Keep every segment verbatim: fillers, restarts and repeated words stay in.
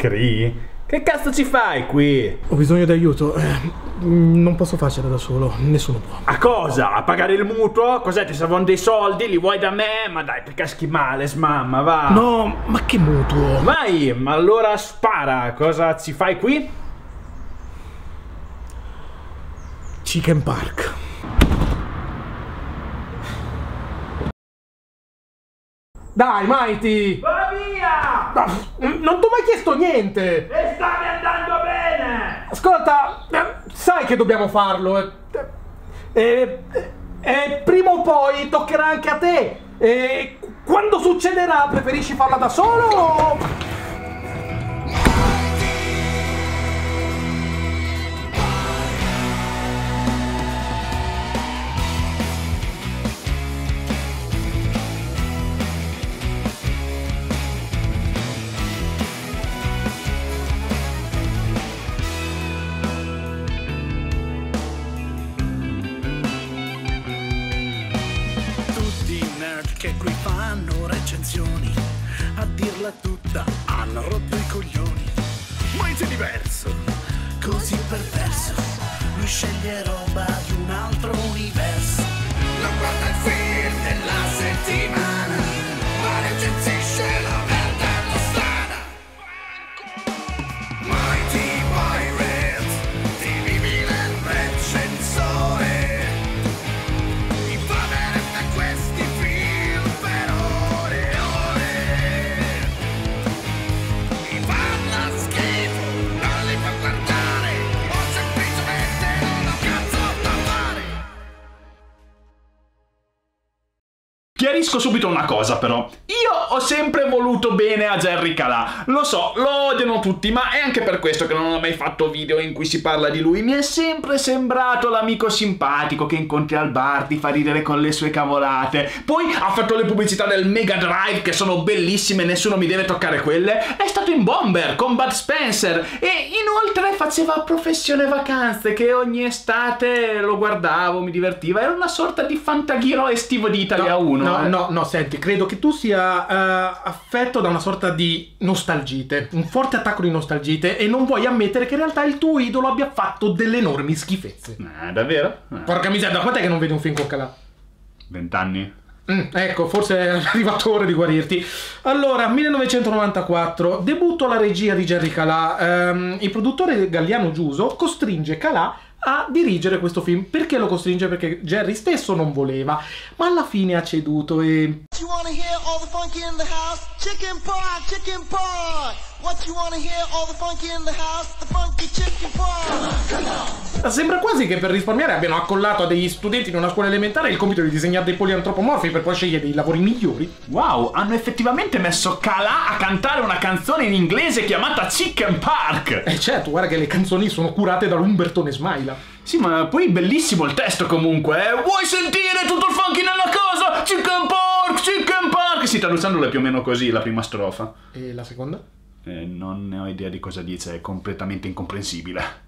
Cree? Che cazzo ci fai qui? Ho bisogno di aiuto. Eh, non posso farcela da solo, nessuno può. A cosa? A pagare il mutuo? Cos'è? Ti servono dei soldi? Li vuoi da me? Ma dai, ti caschi male, smamma, va. No, ma che mutuo? Vai, ma allora spara. Cosa ci fai qui? Chicken Park. Dai, Mighty! Va via! Non ti ho mai chiesto niente! E stavi andando bene! Ascolta, sai che dobbiamo farlo. E, e, e prima o poi toccherà anche a te. E quando succederà, preferisci farla da solo o... che qui fanno recensioni, a dirla tutta hanno rotto i coglioni. Mighty è diverso, così perverso, lui sceglie roba di un altro universo. Non guarda il film della settimana, ma recensisce la merda alla strada. Mighty Pirate, ti vivi nel recensore, infamerete questi film per ore e ore. Mi fanno schifo, non li puoi guardare, o semplicemente non ho cazzo da fare. Chiarisco subito una cosa però, io ho sempre voluto bene a Jerry Calà, lo so, lo odiano tutti, ma è anche per questo che non ho mai fatto video in cui si parla di lui, mi è sempre sembrato l'amico simpatico che incontri al bar, ti fa ridere con le sue cavolate, poi ha fatto le pubblicità del Mega Drive che sono bellissime, nessuno mi deve toccare quelle, è stato in Bomber con Bud Spencer e inoltre faceva Professione Vacanze che ogni estate lo guardavo, mi divertiva, era una sorta di Fantaghiro estivo di Italia uno. No, eh. no, no, senti, credo che tu sia uh, affetto da una sorta di nostalgite, un forte attacco di nostalgite e non vuoi ammettere che in realtà il tuo idolo abbia fatto delle enormi schifezze. Eh, davvero? Eh. Porca miseria, da quant'è che non vedi un film con Calà? Vent'anni? Mm, ecco, forse è arrivato ora di guarirti. Allora, millenovecentonovantaquattro, debutto alla regia di Jerry Calà. Um, il produttore Galliano Giuso costringe Calà a dirigere questo film. Perché lo costringe? Perché Jerry stesso non voleva, ma alla fine ha ceduto e... You wanna hear all the funky in the house? Chicken park, chicken park. What you wanna hear all the funky in the house? The funky chicken park. Sembra quasi che per risparmiare abbiano accollato a degli studenti in una scuola elementare il compito di disegnare dei poliantropomorfi per poi scegliere dei lavori migliori. Wow, hanno effettivamente messo Calà a cantare una canzone in inglese chiamata Chicken Park! Eh certo, guarda che le canzoni sono curate dall'Umbertone Smaila. Sì, ma poi bellissimo il testo comunque, eh? Vuoi sentire tutto il funky nella casa? Chicken Park, Chicken Park! Sì, traducendolo è più o meno così la prima strofa. E la seconda? Eh, non ne ho idea di cosa dice, è completamente incomprensibile.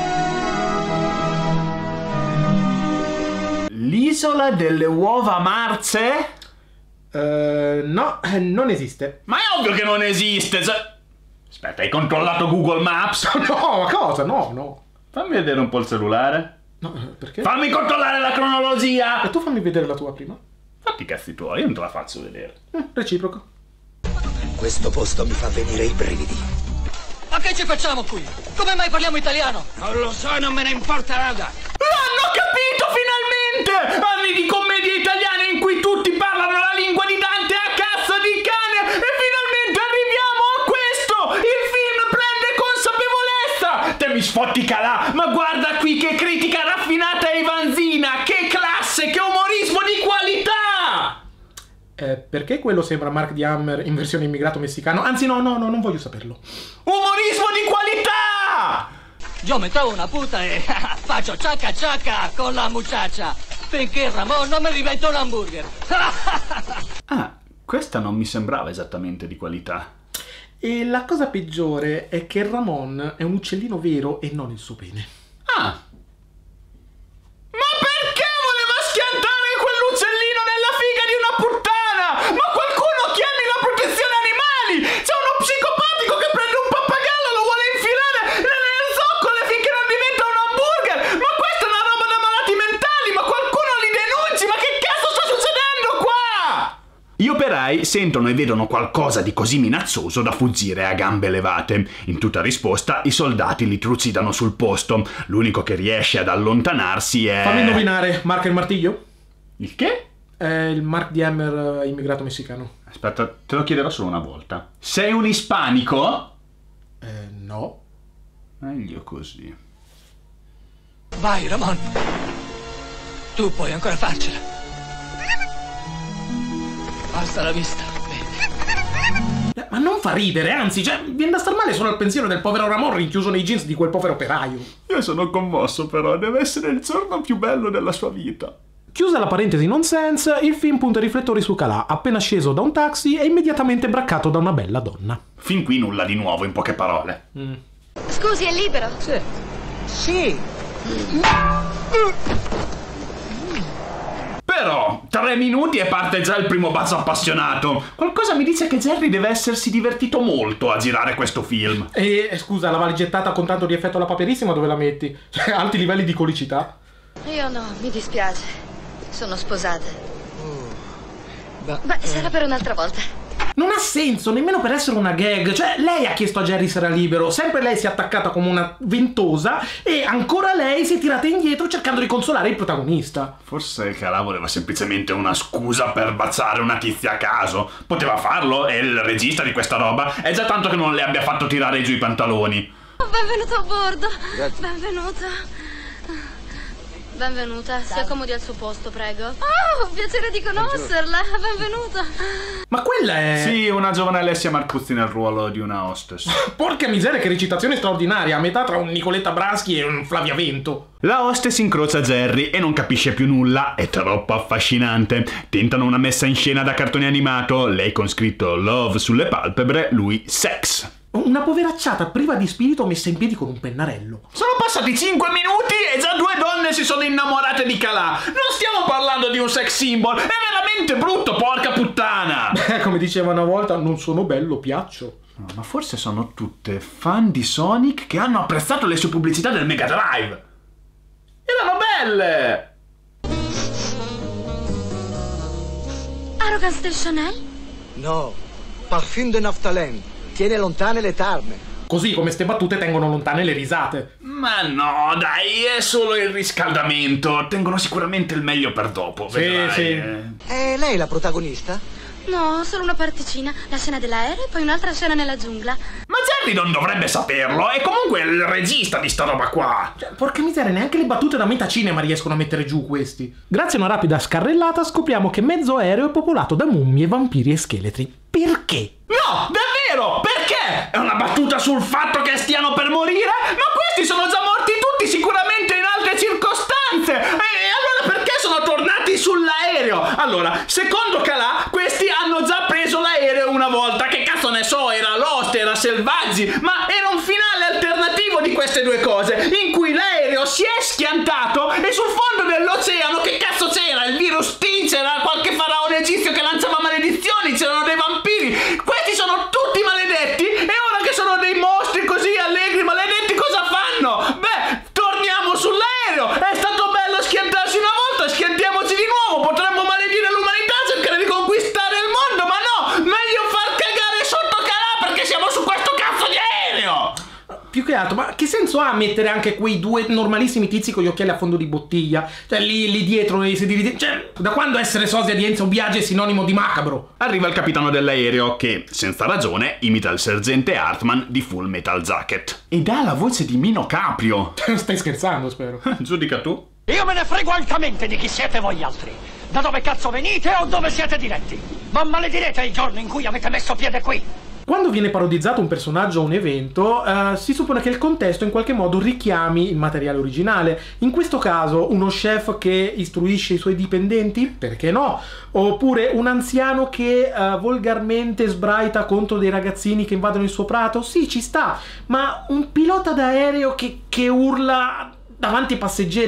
L'isola delle uova marce? Uh, no, non esiste. Ma è ovvio che non esiste! Cioè... Aspetta, hai controllato Google Maps? No, ma cosa? No, no. Fammi vedere un po' il cellulare. No, perché? Fammi controllare la cronologia! E tu fammi vedere la tua prima. Fatti i cazzi tuoi, io non te la faccio vedere. Mm, reciproco. Questo posto mi fa venire i brividi. Ma che ci facciamo qui? Come mai parliamo italiano? Non lo so e non me ne importa nada. L'hanno capito finalmente! Anni di commedie italiane in cui tutti parlano la lingua di Dante a cazzo di cane e finalmente arriviamo a questo! Il film prende consapevolezza! Te mi sfotti Calà, ma guarda qui che critica raffinata e vanzina! Che classe, che umorismo di qualità! Eh, perché quello sembra Mark di Hammer in versione immigrato messicano? Anzi no, no, no, non voglio saperlo. Umorismo di qualità! Io mi trovo una puta e faccio ciacca ciacca con la muchacha finché Ramon non mi diventa un hamburger. Ah, questa non mi sembrava esattamente di qualità. E la cosa peggiore è che Ramon è un uccellino vero e non il suo pene. Ah! Ma perché voleva schiantare quell'uccellino nella figa di una puttana? Ma qualcuno chiami la protezione animali! C'è uno psicopatico che prende un pappagallo operai sentono e vedono qualcosa di così minazzoso da fuggire a gambe levate. In tutta risposta i soldati li trucidano sul posto. L'unico che riesce ad allontanarsi è... Fammi indovinare, Mark il martiglio? Il che? È il Mark di Hammer immigrato messicano. Aspetta, te lo chiederò solo una volta. Sei un ispanico? Eh, no. Meglio così. Vai, Ramon. Tu puoi ancora farcela. Basta la vista. Eh, ma non fa ridere, anzi, cioè, viene da star male solo al pensiero del povero Ramon rinchiuso nei jeans di quel povero operaio. Io sono commosso però, deve essere il giorno più bello della sua vita. Chiusa la parentesi nonsense, il film punta i riflettori su Calà, appena sceso da un taxi e immediatamente braccato da una bella donna. Fin qui nulla di nuovo, in poche parole. Mm. Scusi, è libero? Sì. Sì. Però, tre minuti e parte già il primo bacio appassionato. Qualcosa mi dice che Jerry deve essersi divertito molto a girare questo film. E eh, scusa, la valigettata con tanto di effetto alla paperissima dove la metti? Cioè, alti livelli di colicità? Io no, mi dispiace. Sono sposata. Beh, Beh, sarà per un'altra volta. Non ha senso, nemmeno per essere una gag. Cioè, lei ha chiesto a Jerry se era libero, sempre lei si è attaccata come una ventosa e ancora lei si è tirata indietro cercando di consolare il protagonista. Forse Calà voleva semplicemente una scusa per baciare una tizia a caso. Poteva farlo, è il regista di questa roba. È già tanto che non le abbia fatto tirare giù i pantaloni. Benvenuto a bordo. Grazie. Benvenuta. Benvenuta, si accomodi al suo posto, prego. Oh, piacere di conoscerla. Benvenuta. Ma quella è... Sì, una giovane Alessia Marcuzzi nel ruolo di una hostess. Porca miseria, che recitazione straordinaria, a metà tra un Nicoletta Braschi e un Flavia Vento. La hostess incrocia Jerry e non capisce più nulla, è troppo affascinante. Tentano una messa in scena da cartone animato, lei con scritto love sulle palpebre, lui sex. Una poveracciata priva di spirito messa in piedi con un pennarello. Sono passati cinque minuti e già due donne si sono innamorate di Calà. Non stiamo parlando di un sex symbol, è veramente brutto, porca puttana. Beh, come diceva una volta, non sono bello, piaccio. No, ma forse sono tutte fan di Sonic che hanno apprezzato le sue pubblicità del Mega Drive. Erano belle. Arrogance del Chanel? no. Parfum de Naftalène. Tiene lontane le tarme. Così come ste battute tengono lontane le risate. Ma no, dai, è solo il riscaldamento. Tengono sicuramente il meglio per dopo. Sì, vedrai, sì. eh. È lei la protagonista? No, solo una particina. La scena dell'aereo e poi un'altra scena nella giungla. Ma Jerry non dovrebbe saperlo. È comunque il regista di sta roba qua. Cioè, porca miseria, neanche le battute da metacinema riescono a mettere giù questi. Grazie a una rapida scarrellata scopriamo che mezzo aereo è popolato da mummie, vampiri e scheletri. Perché? No, davvero? Perché? È una battuta sul fatto che stiano per morire? Ma questi sono già morti tutti sicuramente in altre circostanze. E allora perché sono tornati sull'aereo? Allora, secondo Calà, questi hanno già preso l'aereo una volta. Che cazzo ne so, era Lost, era Selvaggi. Ma era un finale alternativo di queste due cose, in cui l'aereo si è schiantato e sul fondo dell'oceano che cazzo c'era? Il virus T, c'era qualche faraone egizio che lanciava maledizioni, c'erano dei vampiri. Questi sono tutti maledetti e ora che sono dei mostri così allegri, maledetti, cosa fanno? Beh, torniamo sull'aereo. È stato bello schiantarsi una volta, schiantiamoci di nuovo. Potremmo maledire l'umanità, cercare di conquistare il mondo, ma no, meglio far cagare sotto Calà perché siamo su questo cazzo di aereo. Più che altro, ma che senso ha mettere anche quei due normalissimi tizi con gli occhiali a fondo di bottiglia? Cioè, lì, lì dietro, nei sedili di... Cioè, da quando essere sosia di Enzo Biagi è sinonimo di macabro? Arriva il capitano dell'aereo che, senza ragione, imita il sergente Hartman di Full Metal Jacket. Ed ha la voce di Mino Caprio. Stai scherzando, spero. Giudica tu. Io me ne frego altamente di chi siete voi altri. Da dove cazzo venite o dove siete diretti? Ma maledirete il giorno in cui avete messo piede qui. Quando viene parodizzato un personaggio o un evento, eh, si suppone che il contesto in qualche modo richiami il materiale originale. In questo caso, uno chef che istruisce i suoi dipendenti? Perché no? Oppure un anziano che eh, volgarmente sbraita contro dei ragazzini che invadono il suo prato? Sì, ci sta. Ma un pilota d'aereo che, che urla davanti ai passeggeri?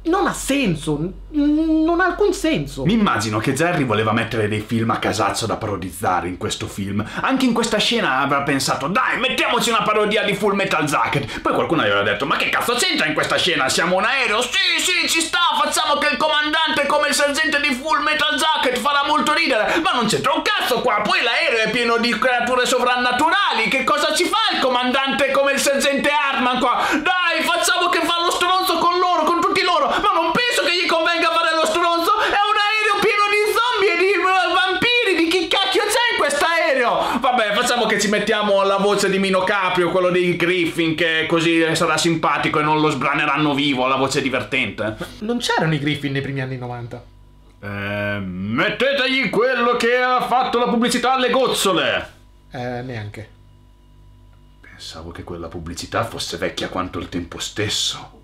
non ha senso, non ha alcun senso. Mi immagino che Jerry voleva mettere dei film a casaccio da parodizzare in questo film. Anche in questa scena avrà pensato, dai, mettiamoci una parodia di Full Metal Jacket. Poi qualcuno gli aveva detto, ma che cazzo c'entra in questa scena? Siamo un aereo? Sì, sì, ci sta, facciamo che il comandante come il sergente di Full Metal Jacket, farà molto ridere. Ma non c'entra un cazzo qua, poi l'aereo è pieno di creature sovrannaturali. Che cosa ci fa il comandante come il sergente Hartman qua? Dai, facciamo che fa lo stronzo con loro, con tutti loro. Ma non penso che gli convenga fare lo stronzo. È un aereo pieno di zombie e di vampiri. Di chi cacchio c'è in quest'aereo? Vabbè, facciamo che ci mettiamo la voce di Mino Caprio, quello dei Griffin, che così sarà simpatico e non lo sbraneranno vivo. La voce divertente. Non c'erano i Griffin nei primi anni novanta. Eh, mettetegli quello che ha fatto la pubblicità alle gozzole. Eh, neanche. Pensavo che quella pubblicità fosse vecchia quanto il tempo stesso.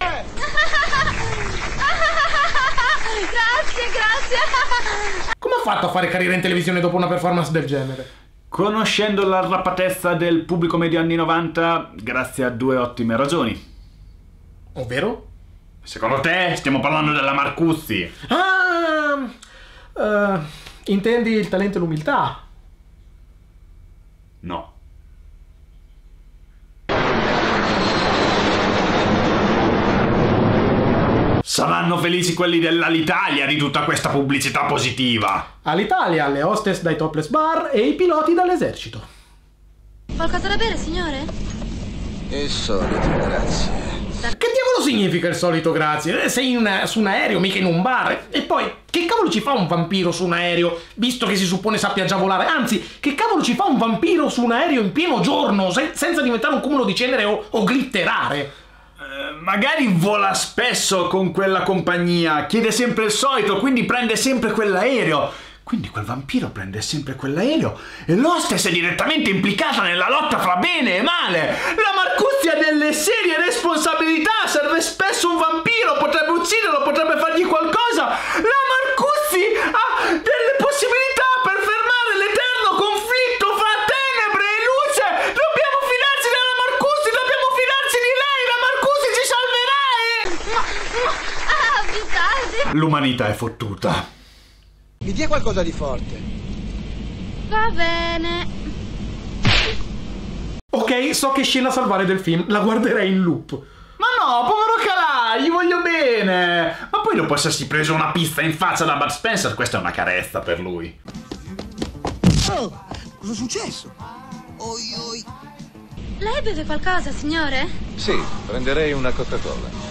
Grazie, grazie. Come ha fatto a fare carriera in televisione dopo una performance del genere? Conoscendo la rapatezza del pubblico medio anni novanta, grazie a due ottime ragioni. Ovvero? Secondo te stiamo parlando della Marcuzzi? Ah! Uh, intendi il talento e l'umiltà? No. Saranno felici quelli dell'Alitalia di tutta questa pubblicità positiva. All'Italia, le hostess dai topless bar e i piloti dall'esercito. Qualcosa da bere, signore? Il solito, grazie. Che diavolo significa il solito grazie? Sei in, su un aereo, mica in un bar. E poi, che cavolo ci fa un vampiro su un aereo, visto che si suppone sappia già volare? Anzi, che cavolo ci fa un vampiro su un aereo in pieno giorno, se, senza diventare un cumulo di cenere o, o glitterare? Magari vola spesso con quella compagnia, chiede sempre il solito, quindi prende sempre quell'aereo. Quindi quel vampiro prende sempre quell'aereo e l'hostess è direttamente implicata nella lotta fra bene e male. La Marcuzzi ha delle serie responsabilità, serve spesso un vampiro, potrebbe ucciderlo, potrebbe fargli qualcosa. La Marcuzzi ha delle possibilità per fermare l'eterno conflitto fra tenebre e luce. Dobbiamo fidarci della Marcuzzi, dobbiamo fidarci di lei, la Marcuzzi ci salverà e... Ah, più tardi. L'umanità è fottuta. Mi dia qualcosa di forte. Va bene. Ok, so che scena salvare del film, la guarderei in loop. Ma no, povero Calà, gli voglio bene. Ma poi dopo essersi preso una pizza in faccia da Bud Spencer, questa è una carezza per lui. Oh, cosa è successo? Oi, oi. Lei beve qualcosa, signore? Sì, prenderei una Coca-Cola.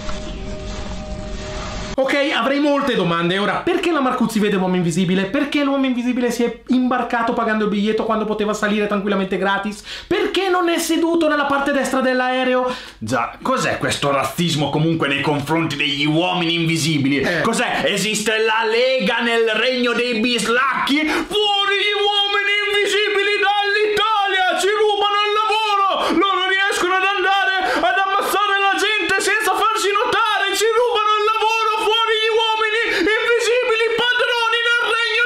Ok, avrei molte domande. Ora, perché la Marcuzzi vede l'uomo invisibile? Perché l'uomo invisibile si è imbarcato pagando il biglietto quando poteva salire tranquillamente gratis? Perché non è seduto nella parte destra dell'aereo? Già, cos'è questo razzismo comunque nei confronti degli uomini invisibili? Eh. Cos'è? Esiste la Lega nel regno dei bislacchi? Fuori gli uomini invisibili dall'Italia! Ci rubano il lavoro! Loro riescono ad andare ad ammazzare la gente senza farsi notare! Ci rubano il lavoro! Fuori gli uomini invisibili, padroni del regno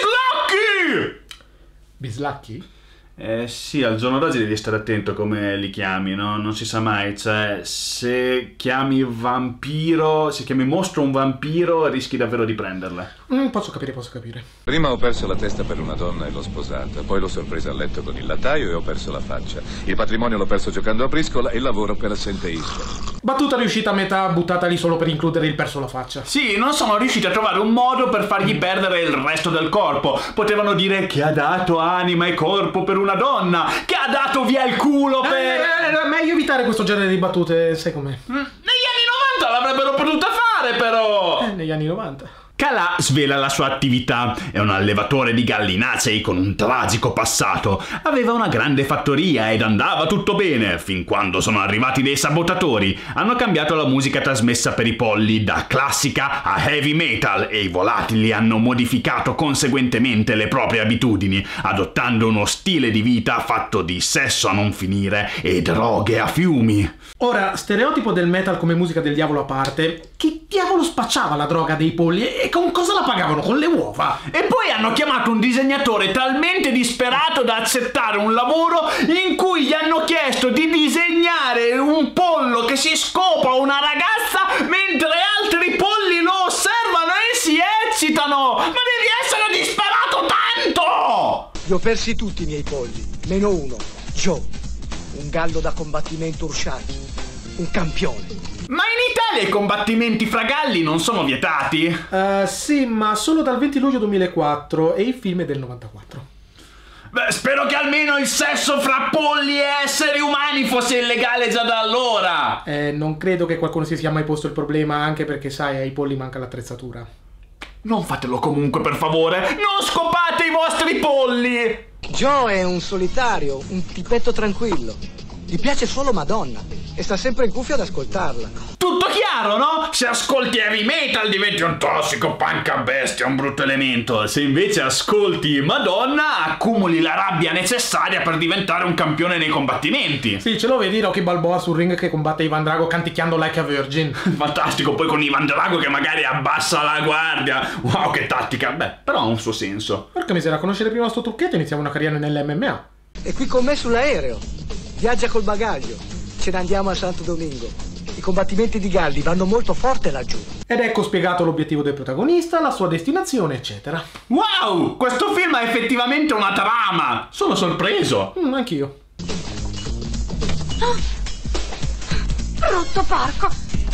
dei bislacchi! Bislacchi? Eh sì, al giorno d'oggi devi stare attento come li chiami, no? Non si sa mai, cioè se chiami vampiro, se chiami mostro un vampiro rischi davvero di prenderle. Mm, posso capire, posso capire. Prima ho perso la testa per una donna e l'ho sposata, poi l'ho sorpresa a letto con il lattaio e ho perso la faccia. Il patrimonio l'ho perso giocando a briscola e il lavoro per assenteismo. Battuta riuscita a metà, buttata lì solo per includere il perso la faccia. Sì, non sono riusciti a trovare un modo per fargli perdere il resto del corpo. Potevano dire che ha dato anima e corpo per una donna, che ha dato via il culo per... Eh, eh, meglio evitare questo genere di battute, sai com'è? Negli anni novanta l'avrebbero potuta fare, però! Eh, negli anni novanta. Calà svela la sua attività. È un allevatore di gallinacei con un tragico passato. Aveva una grande fattoria ed andava tutto bene, fin quando sono arrivati dei sabotatori. Hanno cambiato la musica trasmessa per i polli da classica a heavy metal e i volatili hanno modificato conseguentemente le proprie abitudini, adottando uno stile di vita fatto di sesso a non finire e droghe a fiumi. Ora, stereotipo del metal come musica del diavolo a parte, chi diavolo spacciava la droga dei polli e con cosa la pagavano? Con le uova? E poi hanno chiamato un disegnatore talmente disperato da accettare un lavoro in cui gli hanno chiesto di disegnare un pollo che si scopa una ragazza mentre altri polli Li ho persi tutti i miei polli, meno uno, Joe. Un gallo da combattimento Urshaki. Un campione. Ma in Italia i combattimenti fra galli non sono vietati? Uh, sì, ma solo dal venti luglio duemilaquattro e il film è del novantaquattro. Beh, spero che almeno il sesso fra polli e esseri umani fosse illegale già da allora. Eh, non credo che qualcuno si sia mai posto il problema, anche perché, sai, ai polli manca l'attrezzatura. Non fatelo comunque, per favore. Non scopate i vostri polli. Joe è un solitario, un tipetto tranquillo. Gli piace solo Madonna e sta sempre in cuffia ad ascoltarla. Tutto chiaro, no? Se ascolti heavy metal diventi un tossico punk a bestia, un brutto elemento. Se invece ascolti Madonna accumuli la rabbia necessaria per diventare un campione nei combattimenti. Sì, ce lo vedi Rocky Balboa sul ring che combatte Ivan Drago canticchiando Like a Virgin. Fantastico, poi con Ivan Drago che magari abbassa la guardia. Wow, che tattica. Beh, però ha un suo senso. Porca miseria, a conoscere prima sto trucchetto iniziamo una carriera nell'M M A. È qui con me sull'aereo. Viaggia col bagaglio. Ce ne andiamo a Santo Domingo. I combattimenti di galli vanno molto forte laggiù. Ed ecco spiegato l'obiettivo del protagonista, la sua destinazione, eccetera. Wow! Questo film ha effettivamente una trama! Sono sorpreso! Mm, anch'io. Oh. Brutto porco!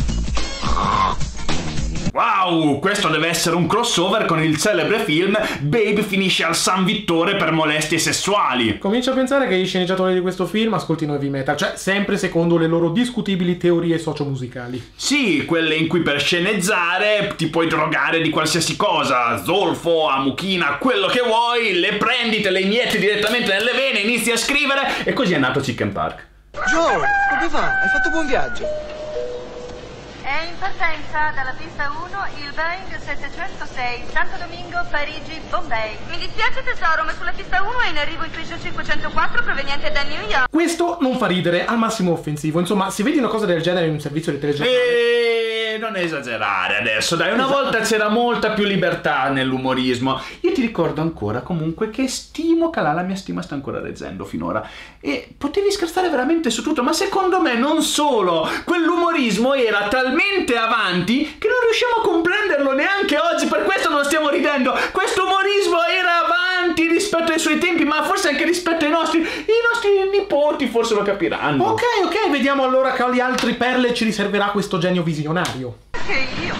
Wow! Questo deve essere un crossover con il celebre film Babe finisce al San Vittore per molestie sessuali. Comincio a pensare che gli sceneggiatori di questo film ascoltino heavy metal, cioè sempre secondo le loro discutibili teorie sociomusicali. Sì, quelle in cui per sceneggiare ti puoi drogare di qualsiasi cosa, zolfo, amuchina, quello che vuoi, le prendi, te le inietti direttamente nelle vene, inizi a scrivere e così è nato Chicken Park. Joe, come va? Hai fatto buon viaggio? È in partenza dalla pista uno il Boeing settecentosei Santo Domingo, Parigi, Bombay. Mi dispiace tesoro, ma sulla pista uno è in arrivo il Fisher cinquecentoquattro proveniente da New York. Questo non fa ridere, al massimo offensivo. Insomma, se vedi una cosa del genere in un servizio di telegiornale... E non esagerare adesso, dai, una volta c'era molta più libertà nell'umorismo. Io ti ricordo ancora comunque che stimo Calà, la mia stima sta ancora reggendo finora. E potevi scherzare veramente su tutto, ma secondo me non solo. Quell'umorismo era talmente avanti che non riusciamo a comprenderlo neanche oggi, per questo non stiamo ridendo. Questo umorismo era avanti rispetto ai suoi tempi, ma forse anche rispetto ai nostri. I nostri nipoti forse lo capiranno. Ok, ok, vediamo allora quali altre perle ci riserverà questo genio visionario. Che io?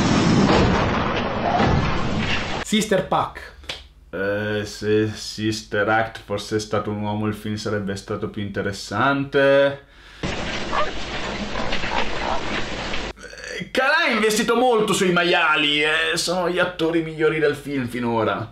Sister Pack. Eh, se Sister Act fosse stato un uomo il film sarebbe stato più interessante. Calà ha investito molto sui maiali e sono gli attori migliori del film finora.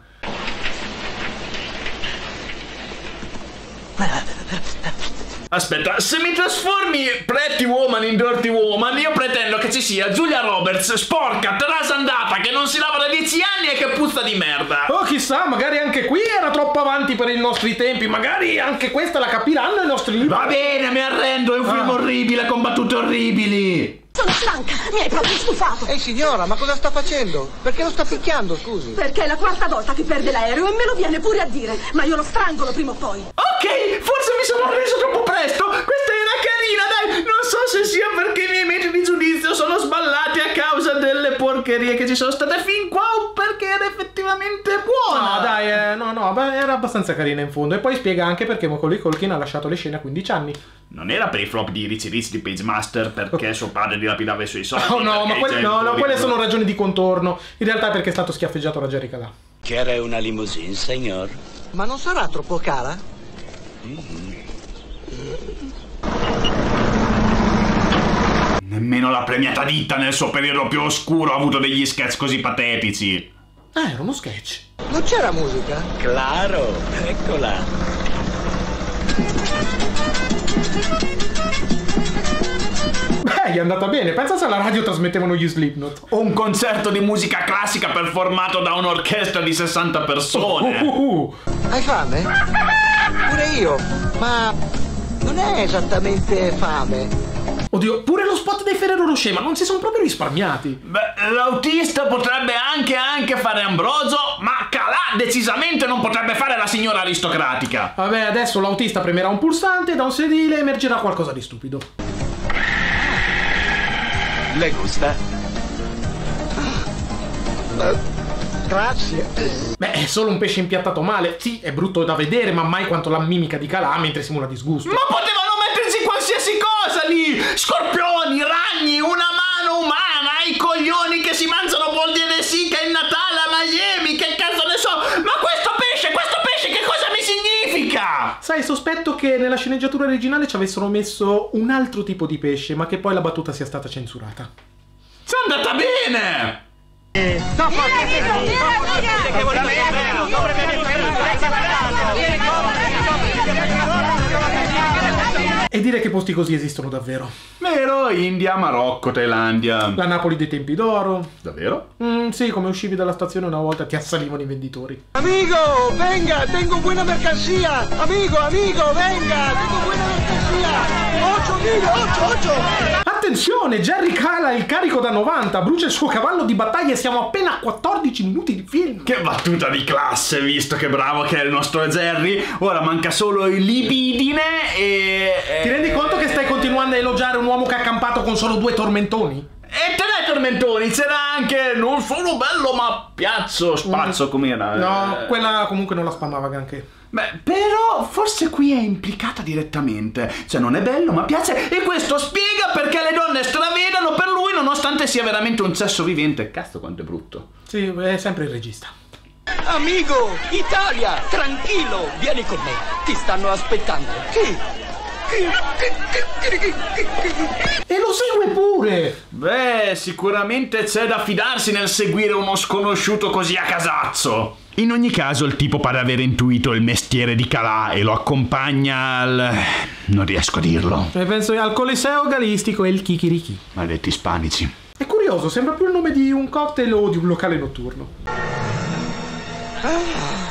Aspetta, se mi trasformi Pretty Woman in Dirty Woman, io pretendo che ci sia Julia Roberts, sporca, trasandata, che non si lava da dieci anni e che puzza di merda. Oh, chissà, magari anche qui era troppo avanti per i nostri tempi, magari anche questa la capiranno i nostri... Va bene, mi arrendo, è un film Ah. orribile, combattute orribili. Sono stanca, mi hai proprio stufato. Ehi signora, ma cosa sta facendo? Perché lo sta picchiando, scusi? Perché è la quarta volta che perde l'aereo e me lo viene pure a dire, ma io lo strangolo prima o poi. Ok, forse mi sono reso troppo presto. Questa era carina, dai. Non so se sia perché i miei metodi di giudizio sono sballati a causa delle porcherie che ci sono state fin qua o perché era effettivamente buona. No, dai, eh, no, no, beh, era abbastanza carina in fondo. E poi spiega anche perché Macaulay Culkin ha lasciato le scene a quindici anni. Non era per i flop di Richie Rich di Page Master, perché suo padre dilapidava i suoi soldi. Oh no, ma perché quelle, i no, no, genitori quelle non- sono ragioni di contorno. In realtà è perché è stato schiaffeggiato da Jerry Calà. Quiere una limousine, signor? Ma non sarà troppo cara? Nemmeno la premiata ditta nel suo periodo più oscuro ha avuto degli sketch così patetici. Ah, era uno sketch. Non c'era musica? Claro, eccola. Beh, gli è andata bene. Pensa se alla radio trasmettevano gli Slipknot. O un concerto di musica classica performato da un'orchestra di sessanta persone. Uh, uh, uh. Hai fame? Pure io, ma non è esattamente fame. Oddio, pure lo spot dei Ferrero Rocher, ma non si sono proprio risparmiati. Beh, l'autista potrebbe anche anche fare Ambrogio, ma Calà decisamente non potrebbe fare la signora aristocratica. Vabbè, adesso l'autista premerà un pulsante e da un sedile emergerà qualcosa di stupido. Le gusta? Grazie. Beh, è solo un pesce impiattato male. Sì, è brutto da vedere, ma mai quanto la mimica di Calà mentre simula disgusto. Ma potevano mettersi qualsiasi cosa lì! Scorpioni, ragni, una mano umana, i coglioni che si mangiano vuol dire sì che è il Natale a Miami, che cazzo ne so! Ma questo pesce, questo pesce che cosa mi significa? Sai, sospetto che nella sceneggiatura originale ci avessero messo un altro tipo di pesce, ma che poi la battuta sia stata censurata. C'è andata bene! E dire che posti così esistono davvero. Vero, India, Marocco, Thailandia. La Napoli dei tempi d'oro. Davvero? Mm, sì, come uscivi dalla stazione una volta ti assalivano i venditori. Amigo, venga, tengo buena mercancía. Amigo, amigo, venga, tengo buena mercancía. Ocho, amigo, ocho, ocho. Attenzione, Jerry Cala il carico da novanta, brucia il suo cavallo di battaglia e siamo appena a quattordici minuti di film. Che battuta di classe, visto che bravo che è il nostro Jerry. Ora manca solo il libidine e... Ti rendi conto che stai continuando a elogiare un uomo che ha accampato con solo due tormentoni? E te ne tormentoni, c'era anche non solo bello ma piazzo, spazzo, mm. com'era? No, quella comunque non la spammava granché. Beh, però forse qui è implicata direttamente. Cioè non è bello ma piace, e questo spiega perché le donne stravedano per lui nonostante sia veramente un cesso vivente. Cazzo quanto è brutto. Sì, è sempre il regista. Amigo, Italia, tranquillo, vieni con me, ti stanno aspettando. Chi? E lo segue pure! Beh, sicuramente c'è da fidarsi nel seguire uno sconosciuto così a casazzo. In ogni caso il tipo pare aver intuito il mestiere di Calà e lo accompagna al... non riesco a dirlo. E penso al Coliseo Galistico e il Kikiriki. Maledetti ispanici. È curioso, sembra più il nome di un cocktail o di un locale notturno. Ah.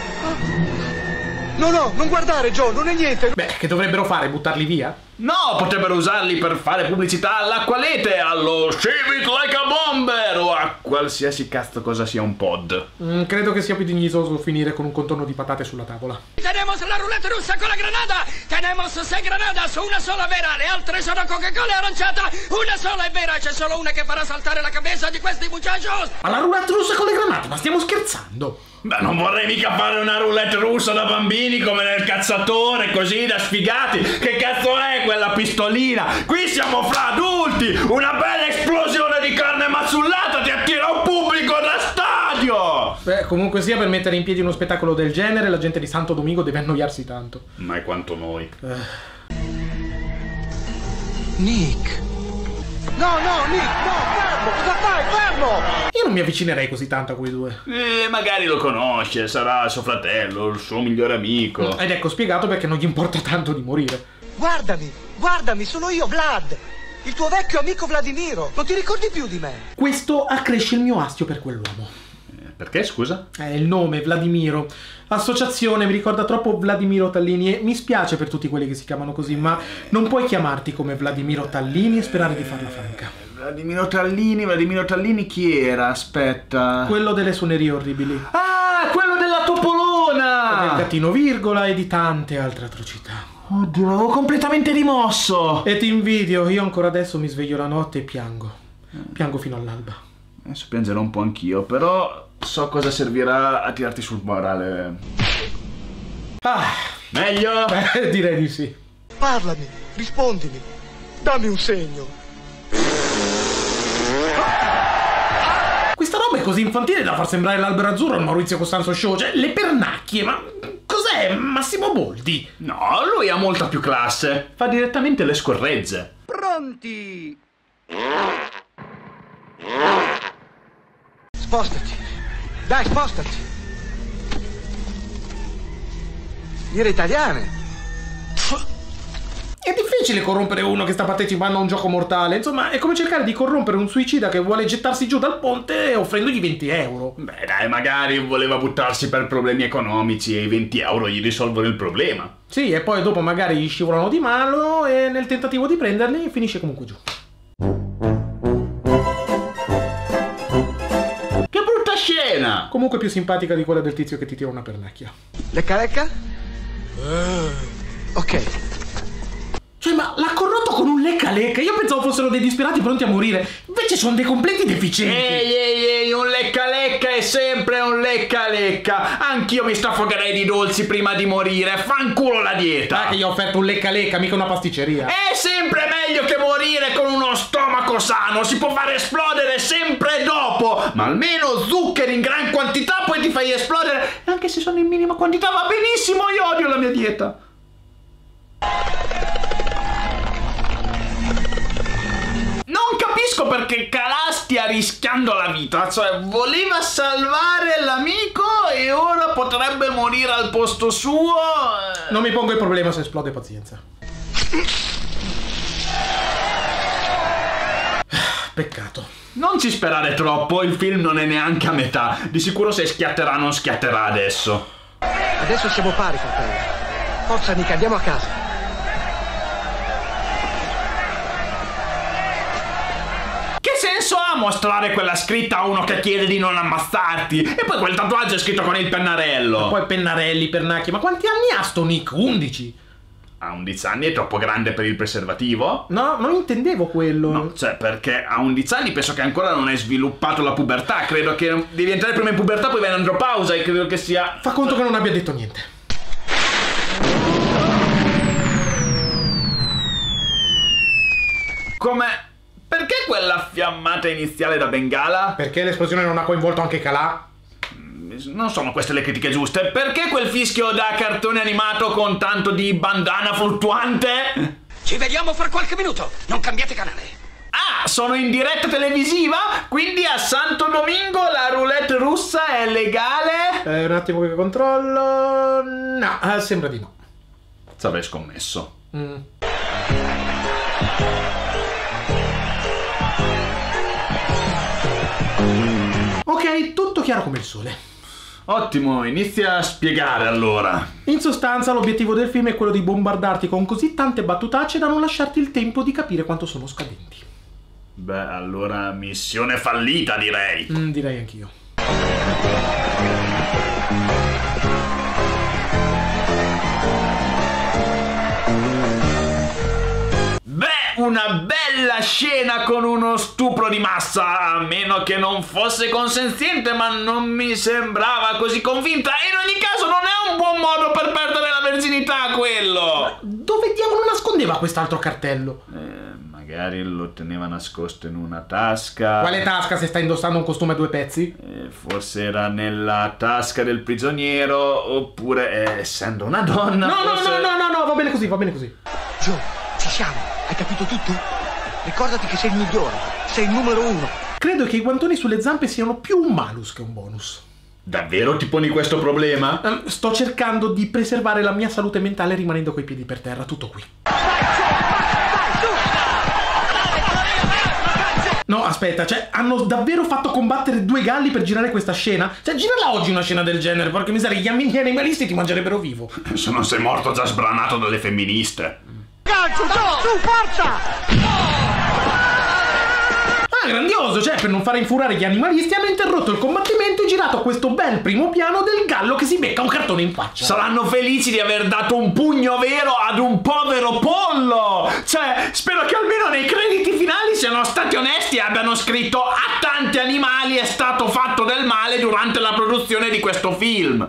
No, no, non guardare, Joe, non è niente. Beh, che dovrebbero fare? Buttarli via? No, potrebbero usarli per fare pubblicità all'acqualete, allo Shave It Like a Bomber o a qualsiasi cazzo cosa sia un pod. Mm, credo che sia più dignitoso finire con un contorno di patate sulla tavola. Tenemos la ruleta russa con la granada. Tenemos sei granadas, una sola vera, le altre sono Coca-Cola e aranciata. Una sola è vera, c'è solo una che farà saltare la cabeza di questi muchachos. Ma la roulette russa con le granate, ma stiamo scherzando? Beh, non vorrei mica fare una roulette russa da bambini come nel Cazzatore, così da sfigati. Che cazzo è quella pistolina? Qui siamo fra adulti! Una bella esplosione di carne mazzellata ti attira un pubblico da stadio! Beh, comunque sia, per mettere in piedi uno spettacolo del genere, la gente di Santo Domingo deve annoiarsi tanto. Ma è quanto noi. Eh. Nick. No, no, Nick, no, fermo, cosa fai, fermo! Io non mi avvicinerei così tanto a quei due. Eh, magari lo conosce, sarà suo fratello, il suo migliore amico. Ed ecco spiegato perché non gli importa tanto di morire. Guardami, guardami, sono io, Vlad, il tuo vecchio amico Vladimiro. Non ti ricordi più di me? Questo accresce il mio astio per quell'uomo. Eh, perché, scusa? È il nome, Vladimiro. Associazione, mi ricorda troppo Vladimiro Tallini e mi spiace per tutti quelli che si chiamano così, ma non puoi chiamarti come Vladimiro Tallini e sperare di farla franca. Vladimiro Tallini, Vladimiro Tallini chi era? Aspetta. Quello delle suonerie orribili. Ah, quello della Topolona! Del gattino virgola e di tante altre atrocità. Oddio, l'avevo completamente rimosso! E ti invidio, io ancora adesso mi sveglio la notte e piango. Piango fino all'alba. Adesso piangerò un po' anch'io, però so cosa servirà a tirarti sul morale. Ah, meglio? Eh, direi di sì. Parlami, rispondimi, dammi un segno. Questa roba è così infantile da far sembrare l'Albero Azzurro al Maurizio Costanzo Show. Cioè, le pernacchie, ma cos'è? Massimo Boldi? No, lui ha molta più classe. Fa direttamente le scorregge. Pronti? Spostati. Dai, spostati. Dire italiane. È difficile corrompere uno che sta partecipando a un gioco mortale. Insomma, è come cercare di corrompere un suicida che vuole gettarsi giù dal ponte offrendogli venti euro. Beh, dai, magari voleva buttarsi per problemi economici e i venti euro gli risolvono il problema. Sì, e poi dopo magari gli scivolano di mano e nel tentativo di prenderli finisce comunque giù. Che brutta scena! Comunque più simpatica di quella del tizio che ti tira una pernacchia. Lecca lecca? Uh, ok. Cioè, ma l'ha corrotto con un lecca lecca, io pensavo fossero dei disperati pronti a morire, invece sono dei completi deficienti. Ehi, ehi, ehi, un lecca lecca è sempre un lecca lecca. Anch'io mi strafogherei di dolci prima di morire, fanculo la dieta. Ah, che gli ho offerto un lecca lecca, mica una pasticceria. È sempre meglio che morire con uno stomaco sano, si può far esplodere sempre dopo, ma almeno zuccheri in gran quantità poi ti fai esplodere, anche se sono in minima quantità va benissimo, io odio la mia dieta. Non capisco perché Calà stia rischiando la vita, cioè voleva salvare l'amico e ora potrebbe morire al posto suo. Non mi pongo il problema, se esplode pazienza. Peccato. Non ci sperare troppo, il film non è neanche a metà, di sicuro se schiatterà non schiatterà adesso. Adesso siamo pari, fratello. Forza amica, andiamo a casa. Che senso ha mostrare quella scritta a uno che chiede di non ammazzarti? E poi quel tatuaggio è scritto con il pennarello. Ma poi pennarelli, pernacchi, ma quanti anni ha sto Nick? undici? A undici anni è troppo grande per il preservativo? No, non intendevo quello. No, cioè perché a undici anni penso che ancora non hai sviluppato la pubertà. Credo che devi entrare prima in pubertà, poi vai in andropausa e credo che sia... Fa conto che non abbia detto niente. Come... Perché quella fiammata iniziale da bengala? Perché l'esplosione non ha coinvolto anche Calà? Non sono queste le critiche giuste. Perché quel fischio da cartone animato con tanto di bandana fluttuante? Ci vediamo fra qualche minuto. Non cambiate canale. Ah, sono in diretta televisiva? Quindi a Santo Domingo la roulette russa è legale? Eh, un attimo che controllo... No, eh, sembra di no. Ci avrei scommesso. Mm. Ok, tutto chiaro come il sole. Ottimo, inizia a spiegare allora. In sostanza l'obiettivo del film è quello di bombardarti con così tante battutacce da non lasciarti il tempo di capire quanto sono scadenti. Beh, allora missione fallita, direi. Mm, direi anch'io. Una bella scena con uno stupro di massa, a meno che non fosse consenziente, ma non mi sembrava così convinta. In ogni caso non è un buon modo per perdere la verginità quello. Ma dove diavolo nascondeva quest'altro cartello? Eh, magari lo teneva nascosto in una tasca. Quale tasca se sta indossando un costume a due pezzi? Eh, forse era nella tasca del prigioniero, oppure eh, essendo una donna. No, forse... no, no, no, no, no, va bene così, va bene così. Joe, ci siamo. Hai capito tutto? Ricordati che sei il migliore, sei il numero uno. Credo che i guantoni sulle zampe siano più un malus che un bonus. Davvero ti poni questo problema? Um, sto cercando di preservare la mia salute mentale rimanendo coi piedi per terra, tutto qui. No, aspetta, cioè, hanno davvero fatto combattere due galli per girare questa scena? Cioè, girala oggi una scena del genere, porca miseria, gli animalisti ti mangerebbero vivo. Se non sei morto già sbranato dalle femministe. Calcio, su, su, forza! Ah, grandioso, cioè, per non fare infurare gli animalisti hanno interrotto il combattimento e girato questo bel primo piano del gallo che si becca un cartone in faccia. Saranno felici di aver dato un pugno vero ad un povero pollo! Cioè, spero che almeno nei crediti finali siano stati onesti e abbiano scritto: a tanti animali è stato fatto del male durante la produzione di questo film.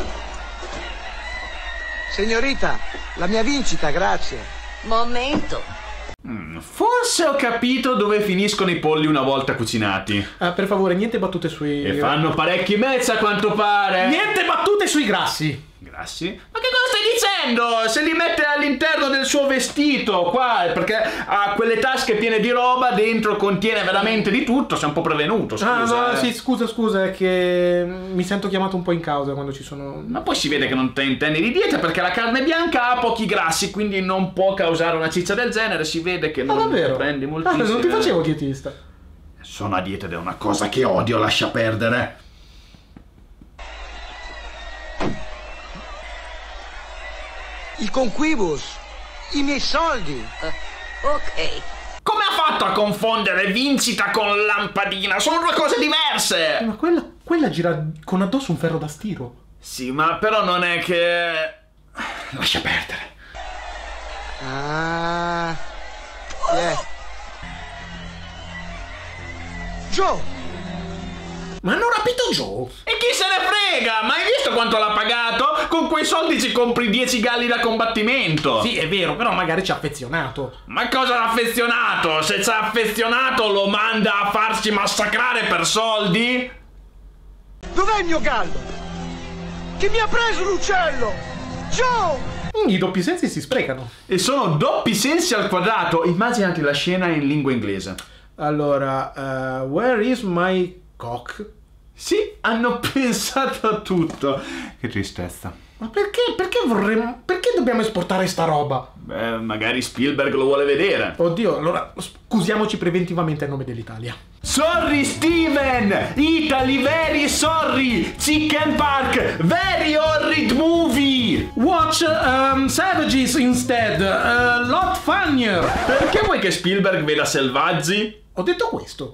Signorita, la mia vincita, grazie. Momento. Mm, forse ho capito dove finiscono i polli una volta cucinati. Ah, per favore, niente battute sui... E fanno parecchi match a quanto pare. Niente battute sui grassi. Grassi? Ma che cosa stai dicendo? Se li mette all'interno del suo vestito, qua, perché ha quelle tasche piene di roba, dentro contiene veramente di tutto, sei un po' prevenuto, scusa. Ah, no, eh. sì, scusa, scusa, è che mi sento chiamato un po' in causa quando ci sono... Ma poi si vede che non te intendi di dieta, perché la carne bianca ha pochi grassi, quindi non può causare una ciccia del genere, si vede che non ah, davvero? prendi Ah, moltissimo. non ti facevo dietista. Sono a dieta ed è una cosa che odio, lascia perdere. Il conquibus, i miei soldi. Uh, ok. Come ha fatto a confondere vincita con lampadina? Sono due cose diverse! Ma quella, quella gira con addosso un ferro da stiro. Sì, ma però non è che... Lascia perdere. Ah. Yeah. Joe! Ma hanno rapito Joe? E chi se ne frega? Ma hai visto quanto l'ha pagato? Con quei soldi ci compri dieci galli da combattimento. Sì, è vero, però magari ci ha affezionato. Ma cosa l'ha affezionato? Se ci ha affezionato lo manda a farci massacrare per soldi? Dov'è il mio gallo? Chi mi ha preso l'uccello? Joe! I doppi sensi si sprecano. E sono doppi sensi al quadrato. Immaginati la scena in lingua inglese. Allora, uh, where is my cock? Sì, hanno pensato a tutto. Che tristezza. Ma perché? Perché vorremmo... Perché dobbiamo esportare sta roba? Beh, magari Spielberg lo vuole vedere. Oddio, allora scusiamoci preventivamente a nome dell'Italia. Sorry Steven! Italy very sorry! Chicken Park! Very horrid movie! Watch um, Savages instead! A uh, lot funnier! Perché vuoi che Spielberg veda Selvaggi? Ho detto questo.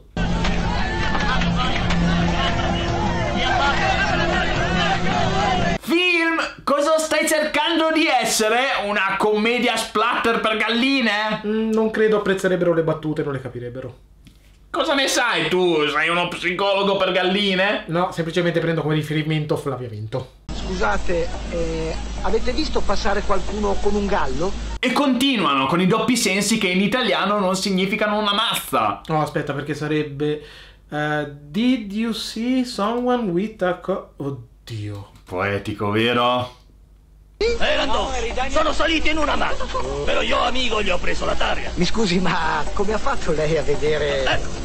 Film, cosa stai cercando di essere? Una commedia splatter per galline? Mm, non credo apprezzerebbero le battute, non le capirebbero. Cosa ne sai tu? Sei uno psicologo per galline? No, semplicemente prendo come riferimento Flaviamento. Scusate, eh, avete visto passare qualcuno con un gallo? E continuano con i doppi sensi che in italiano non significano una mazza. No, aspetta, perché sarebbe... Uh, did you see someone with a co... Oddio. Poetico, vero? Erano, sono saliti in una macchina, però io amico gli ho preso la targa. Mi scusi, ma come ha fatto lei a vedere... Ecco.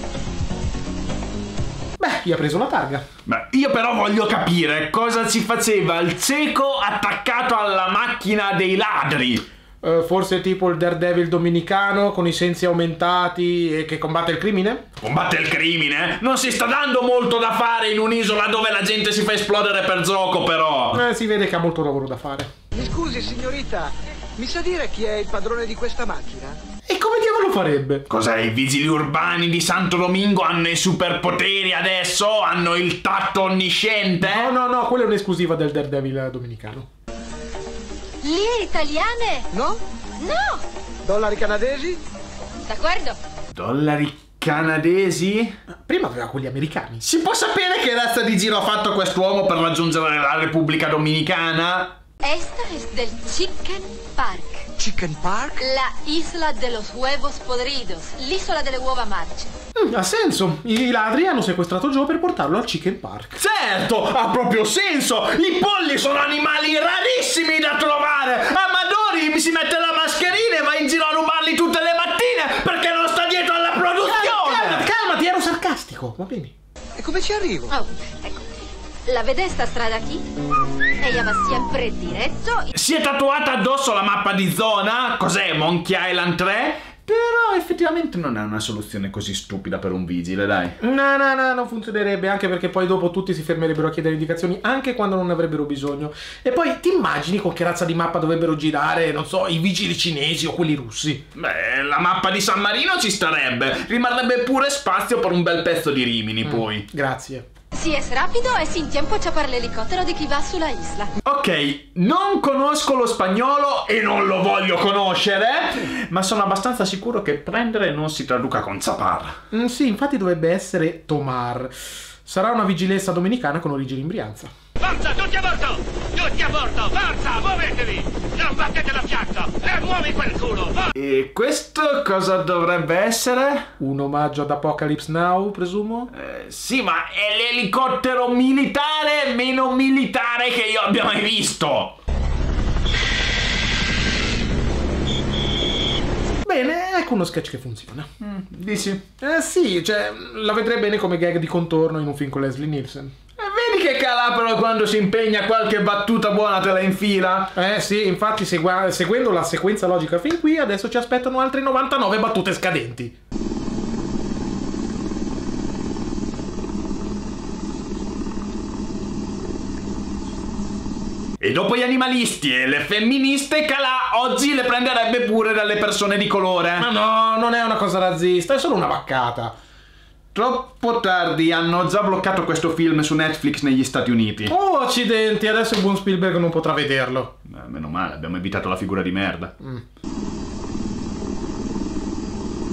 Beh, gli ha preso la targa. Beh, io però voglio capire cosa ci faceva il cieco attaccato alla macchina dei ladri. Uh, forse tipo il Daredevil dominicano con i sensi aumentati e che combatte il crimine? Combatte il crimine? Non si sta dando molto da fare in un'isola dove la gente si fa esplodere per gioco, però. Eh, si vede che ha molto lavoro da fare. Mi scusi, signorita, mi sa dire chi è il padrone di questa macchina? E come diavolo farebbe? Cos'è? I vigili urbani di Santo Domingo hanno i superpoteri adesso? Hanno il tatto onnisciente? No, no, no, quella è un'esclusiva del Daredevil dominicano. Lire italiane? No? No! Dollari canadesi? D'accordo. Dollari canadesi? Prima aveva quelli americani. Si può sapere che razza di giro ha fatto quest'uomo per raggiungere la Repubblica Dominicana? Esta es del Chicken Park. Chicken Park? La isla de los huevos podridos. L'isola delle uova marce. Mm, ha senso. I ladri hanno sequestrato Joe per portarlo al Chicken Park. Certo, ha proprio senso. I polli sono animali rarissimi da trovare. Amadori mi si mette la mascherina e va in giro a rubarli tutte le mattine perché non sta dietro alla produzione. Calmati, calmati, ero sarcastico. Va bene. E come ci arrivo? Oh, ecco. La vede sta strada qui? Ella va sempre diretto. Si è tatuata addosso la mappa di zona. Cos'è, Monkey Island tre? Però effettivamente non è una soluzione così stupida per un vigile, dai. No, no, no, non funzionerebbe, anche perché poi dopo tutti si fermerebbero a chiedere indicazioni anche quando non avrebbero bisogno. E poi ti immagini con che razza di mappa dovrebbero girare, non so, i vigili cinesi o quelli russi? Beh, la mappa di San Marino ci starebbe. Rimarrebbe pure spazio per un bel pezzo di Rimini, mm, poi. Grazie. Si es rapido e sin tiempo echar l'elicottero di chi va sulla isla. Ok, non conosco lo spagnolo e non lo voglio conoscere, ma sono abbastanza sicuro che prendere non si traduca con zapar. Mm, sì, infatti dovrebbe essere tomar. Sarà una vigilenza dominicana con origini in Brianza. Forza, tutti a bordo! Tutti a bordo! Forza, muovetevi! Non battete la fianco! E muovi quel culo! For- e questo cosa dovrebbe essere? Un omaggio ad Apocalypse Now, presumo? Eh, sì, ma è l'elicottero militare meno militare che io abbia mai visto! Bene, ecco uno sketch che funziona. Mm, dici? Eh sì, cioè, la vedrei bene come gag di contorno in un film con Leslie Nielsen. Vedi che Calà quando si impegna qualche battuta buona te la infila? Eh sì, infatti segua- seguendo la sequenza logica fin qui adesso ci aspettano altre novantanove battute scadenti. E dopo gli animalisti e le femministe, Calà oggi le prenderebbe pure dalle persone di colore. Ma no, non è una cosa razzista, è solo una vaccata. Troppo tardi, hanno già bloccato questo film su Netflix negli Stati Uniti. Oh, accidenti, adesso il buon Spielberg non potrà vederlo. Eh, meno male, abbiamo evitato la figura di merda. Mm.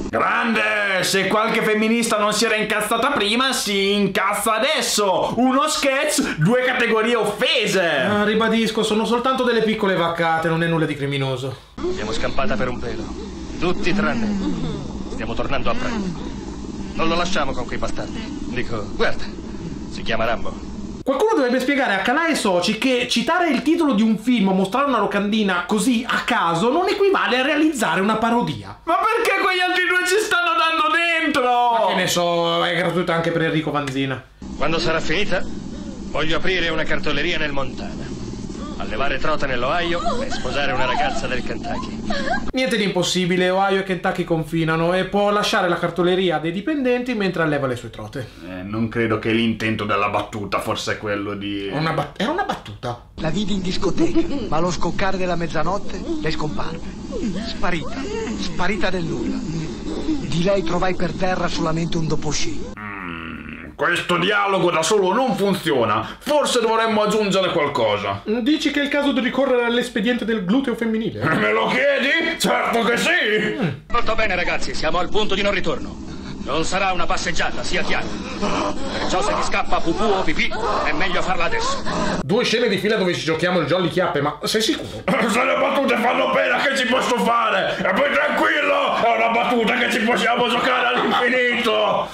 Grande! Se qualche femminista non si era incazzata prima, si incazza adesso! Uno sketch, due categorie offese! Ah, ribadisco, sono soltanto delle piccole vaccate, non è nulla di criminoso. Siamo scampata per un pelo. Tutti tranne. Stiamo tornando a prendere. Non lo lasciamo con quei bastardi. Dico, guarda, si chiama Rambo. Qualcuno dovrebbe spiegare a Calà e soci che citare il titolo di un film o mostrare una locandina così a caso non equivale a realizzare una parodia. Ma perché quegli altri due ci stanno dando dentro? Ma che ne so, è gratuito anche per Enrico Vanzina. Quando sarà finita, voglio aprire una cartoleria nel Montana, allevare trota nell'Ohio e sposare una ragazza del Kentucky. Niente di impossibile, Ohio e Kentucky confinano e può lasciare la cartoleria dei dipendenti mentre alleva le sue trote. Eh, non credo che l'intento della battuta fosse quello di... Una bat- era una battuta. La vidi in discoteca, ma allo scoccare della mezzanotte lei scomparve. Sparita, sparita del nulla. Di lei trovai per terra solamente un dopo sci. Questo dialogo da solo non funziona. Forse dovremmo aggiungere qualcosa. Dici che è il caso di ricorrere all'espediente del gluteo femminile? Me lo chiedi? Certo che sì! Mm. Molto bene ragazzi, siamo al punto di non ritorno. Non sarà una passeggiata, sia chiaro. Perciò se ti scappa pupù o pipì, è meglio farla adesso. Due scene di fila dove ci giochiamo il jolly chiappe, ma sei sicuro? Se le battute fanno pena, che ci posso fare? E poi tranquillo, è una battuta che ci possiamo giocare all'infinito!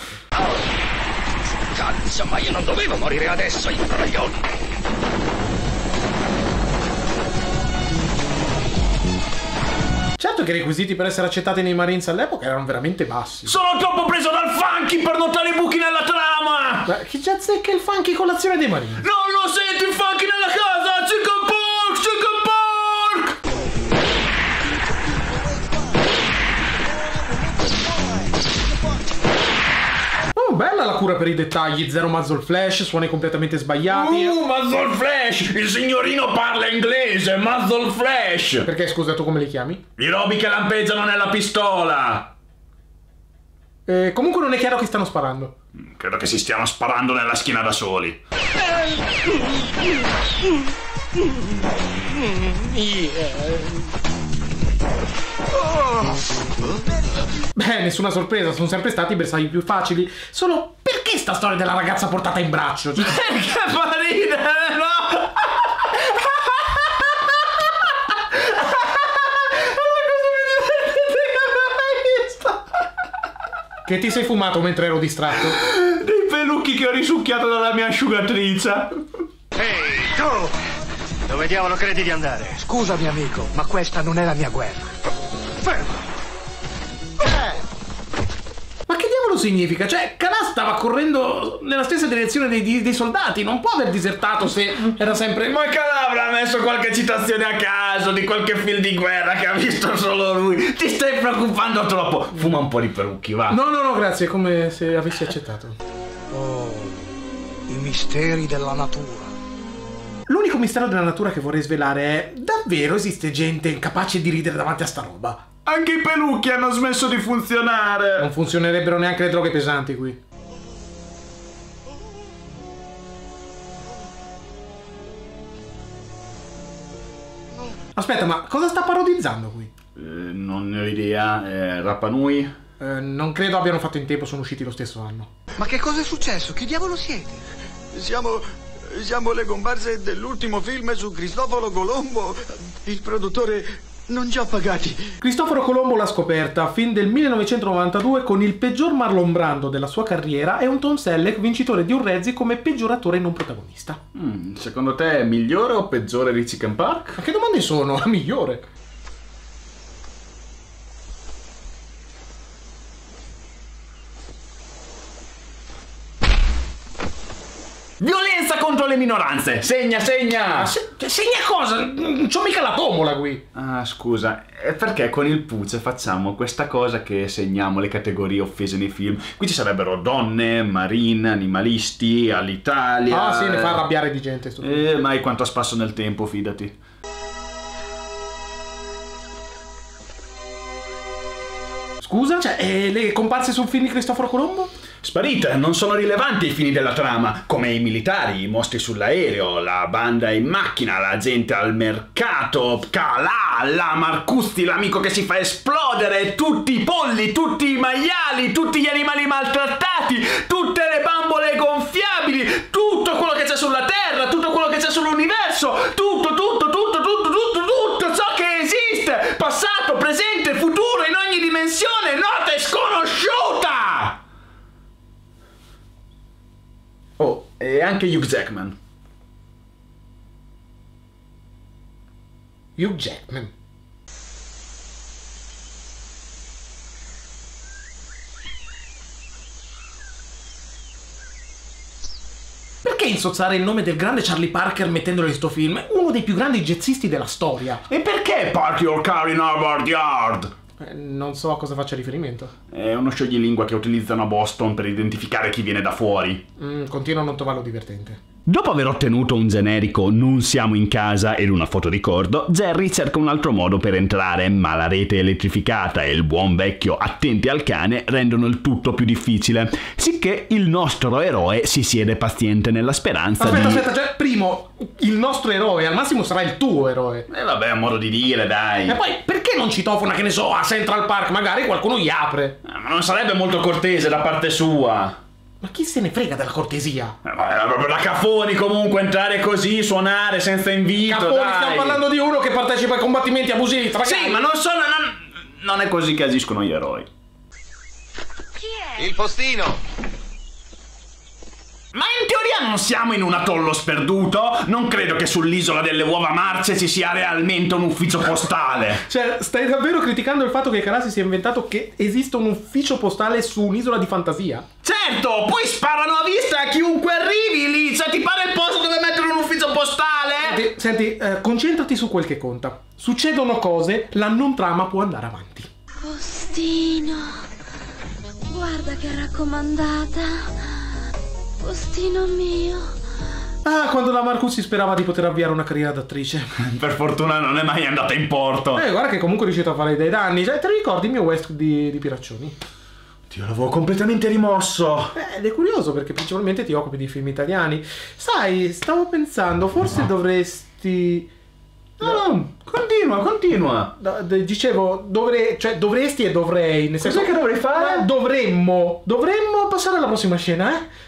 Cazzo, ma io non dovevo morire adesso, imbroglioni! Certo che i requisiti per essere accettati nei Marines all'epoca erano veramente bassi. Sono troppo preso dal funky per notare i buchi nella trama! Ma chi già zecca il funky con l'azione dei Marines? Non lo senti il funky nella casa! Chicken pork! Chicken pork! Oh, bella la cura per i dettagli, zero muzzle flash, suoni completamente sbagliati. Uh, muzzle flash! Il signorino parla inglese, muzzle flash! Perché, scusa, tu come li chiami? I robi che lampeggiano nella pistola! Eh, comunque non è chiaro chi stanno sparando. Credo che si stiano sparando nella schiena da soli. Beh, nessuna sorpresa, sono sempre stati i bersagli più facili. Solo perché sta storia della ragazza portata in braccio? Cioè... che fa ridere, no? Che ti sei fumato mentre ero distratto? Dei pelucchi che ho risucchiato dalla mia asciugatrice. Ehi, tu! Dove diavolo credi di andare? Scusami amico, ma questa non è la mia guerra. Fermo! Ma che diavolo significa? Cioè, Calà stava correndo nella stessa direzione dei, dei soldati, non può aver disertato se era sempre... Ma Calà avrà messo qualche citazione a caso di qualche film di guerra che ha visto solo lui. Ti stai preoccupando troppo. Fuma un po' di perucchi, va. No, no, no, grazie, è come se avessi accettato. Oh, i misteri della natura. L'unico mistero della natura che vorrei svelare è: davvero esiste gente capace di ridere davanti a sta roba? Anche i pelucchi hanno smesso di funzionare. Non funzionerebbero neanche le droghe pesanti qui. Aspetta, ma cosa sta parodizzando qui? Eh, non ne ho idea. Eh, Rapa Nui? Eh, non credo abbiano fatto in tempo, sono usciti lo stesso anno. Ma che cosa è successo? Chi diavolo siete? Siamo... siamo le comparse dell'ultimo film su Cristoforo Colombo. Il produttore non ci ha pagati. Cristoforo Colombo l'ha scoperta, film del millenovecentonovantadue con il peggior Marlon Brando della sua carriera e un Tom Selleck vincitore di un Razzie come peggior attore non protagonista. Mm, secondo te è migliore o peggiore di Chicken Park? Ma che domande sono? Migliore. Violenza contro le minoranze! Segna, segna! Se, segna cosa? Non c'ho mica la tombola qui! Ah, scusa, è perché con il Puce facciamo questa cosa che segniamo le categorie offese nei film. Qui ci sarebbero donne, marine, animalisti, all'Italia... Ah sì, ne fa arrabbiare di gente sto film. Eh, mai quanto a spasso nel tempo, fidati. Scusa? Cioè, e le comparse sul film di Cristoforo Colombo? Sparite, non sono rilevanti i fini della trama, come i militari, i mostri sull'aereo, la banda in macchina, la gente al mercato, Calà, là Marcuzzi, l'amico che si fa esplodere tutti i polli, tutti i maiali, tutti gli animali maltrattati, tutte le bambole gonfiabili, tutto quello che c'è sulla Terra, tutto quello che c'è sull'universo, tutto, tutto, tutto, tutto, tutto, tutto ciò che esiste, passato, presente, futuro, in ogni dimensione, nota e sconosciuta! Oh, e anche Hugh Jackman. Hugh Jackman. Perché insozzare il nome del grande Charlie Parker mettendolo in sto film? Uno dei più grandi jazzisti della storia. E perché Park Your Car in Harvard Yard? Eh, non so a cosa faccia riferimento. È uno scioglilingua che utilizzano a Boston per identificare chi viene da fuori. Mm, continuo a non trovarlo divertente. Dopo aver ottenuto un generico "non siamo in casa" ed una foto ricordo, Jerry cerca un altro modo per entrare, ma la rete elettrificata e il buon vecchio "attenti al cane" rendono il tutto più difficile, sicché il nostro eroe si siede paziente nella speranza aspetta, di... Aspetta, cioè, primo, il nostro eroe, al massimo sarà il tuo eroe. E eh vabbè, è un modo di dire, dai. E poi, perché non citofona, che ne so, a Central Park? Magari qualcuno gli apre. Eh, ma non sarebbe molto cortese da parte sua. Ma chi se ne frega della cortesia? Eh, ma era proprio da cafoni comunque entrare così, suonare senza invito. Cafoni, dai. stiamo parlando di uno che partecipa ai combattimenti abusivi tra Sì, ma non sono... Non, non è così che agiscono gli eroi. Chi è? Il postino! Ma in teoria non siamo in un atollo sperduto? Non credo che sull'isola delle uova marce ci sia realmente un ufficio postale. Cioè, stai davvero criticando il fatto che Calà si sia inventato che esista un ufficio postale su un'isola di fantasia? Certo, poi sparano a vista a chiunque arrivi lì. Cioè, ti pare il posto dove mettere un ufficio postale? Senti, senti eh, concentrati su quel che conta. Succedono cose, la non trama può andare avanti. Postino, guarda che raccomandata. Postino mio. Ah, quando la Marcuzzi sperava di poter avviare una carriera d'attrice. Per fortuna non è mai andata in porto. Eh, guarda che comunque è riuscito a fare dei danni. Cioè, te lo ricordi il mio West di, di Piraccioni? Dio, l'avevo completamente rimosso. Eh, ed è curioso perché principalmente ti occupi di film italiani. Sai, stavo pensando, forse no. dovresti... No, no, continua, continua. Do, do, dicevo, dovrei, cioè dovresti e dovrei. Nel senso che dovrei fare? No, dovremmo, dovremmo passare alla prossima scena, eh?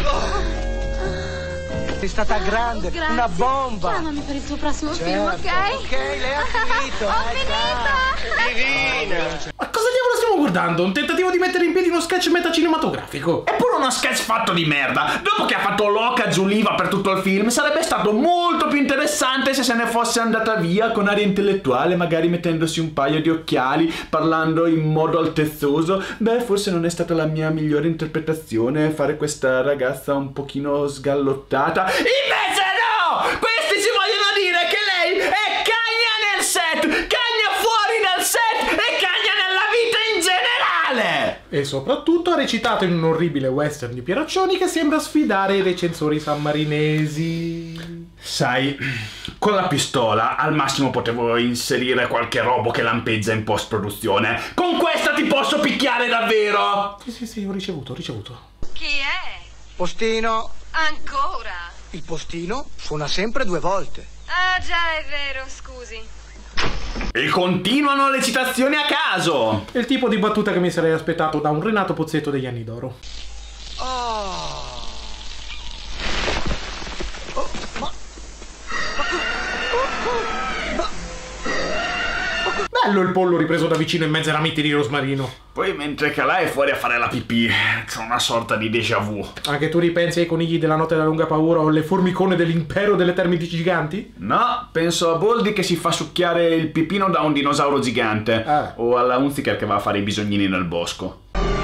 Sei stata grande, Grazie. una bomba. Chiamami per il tuo prossimo Certo. film, ok? Ok, lei ha finito. Ho finito! Ma cosa diavolo stiamo guardando? Un tentativo di mettere in piedi uno sketch metacinematografico. È pure uno sketch fatto di merda. Dopo che ha fatto l'oca Giuliva per tutto il film, sarebbe stato molto più interessante se se ne fosse andata via con aria intellettuale, magari mettendosi un paio di occhiali, parlando in modo altezzoso. Beh, forse non è stata la mia migliore interpretazione fare questa ragazza un pochino sgallottata. Invece no! Questi ci vogliono dire che lei è cagna nel set, cagna fuori dal set e cagna nella vita in generale! E soprattutto ha recitato in un orribile western di Pieraccioni che sembra sfidare i recensori sammarinesi. Sai, con la pistola al massimo potevo inserire qualche robo che lampeggia in post-produzione. Con questa ti posso picchiare davvero! Sì, sì, sì, ho ricevuto, ho ricevuto. Chi è? Postino. Ancora? Il postino suona sempre due volte. Ah già, è vero, scusi. E continuano le citazioni a caso! È il tipo di battuta che mi sarei aspettato da un Renato Pozzetto degli anni d'oro. Oh. Oh, ma... Bello il pollo ripreso da vicino in mezzo ai rametti di rosmarino. Poi mentre Calà è fuori a fare la pipì, c'è una sorta di déjà vu. Anche tu ripensi ai conigli della notte della lunga paura o alle formicone dell'impero delle termiti giganti? No, penso a Boldi che si fa succhiare il pipino da un dinosauro gigante. Ah. O alla Hunziker che va a fare i bisognini nel bosco.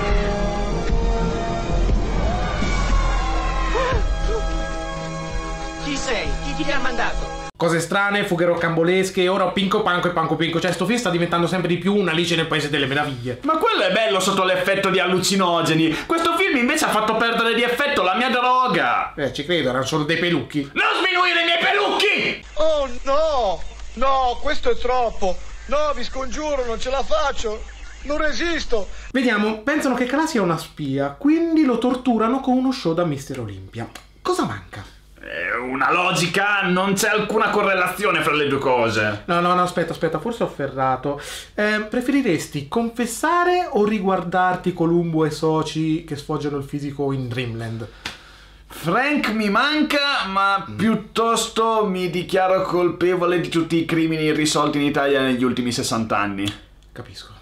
Chi sei? Chi ti ha mandato? Cose strane, fughe rocambolesche, ora Pinco Panco e Panco Pinco. Cioè, sto film sta diventando sempre di più una Alice nel Paese delle Meraviglie. Ma quello è bello sotto l'effetto di allucinogeni. Questo film invece ha fatto perdere di effetto la mia droga. Eh, ci credo, erano solo dei pelucchi. Non sminuire i miei pelucchi! Oh no! No, questo è troppo! No, vi scongiuro, non ce la faccio! Non resisto! Vediamo, pensano che Calà sia una spia, quindi lo torturano con uno show da mister Olympia. Cosa manca? Eh, una logica, non c'è alcuna correlazione fra le due cose. No, no, no, aspetta, aspetta, forse ho ferrato. Eh, preferiresti confessare o riguardarti Columbo e soci che sfoggiano il fisico in Dreamland? Frank mi manca, ma piuttosto mi dichiaro colpevole di tutti i crimini irrisolti in Italia negli ultimi sessanta anni. Capisco.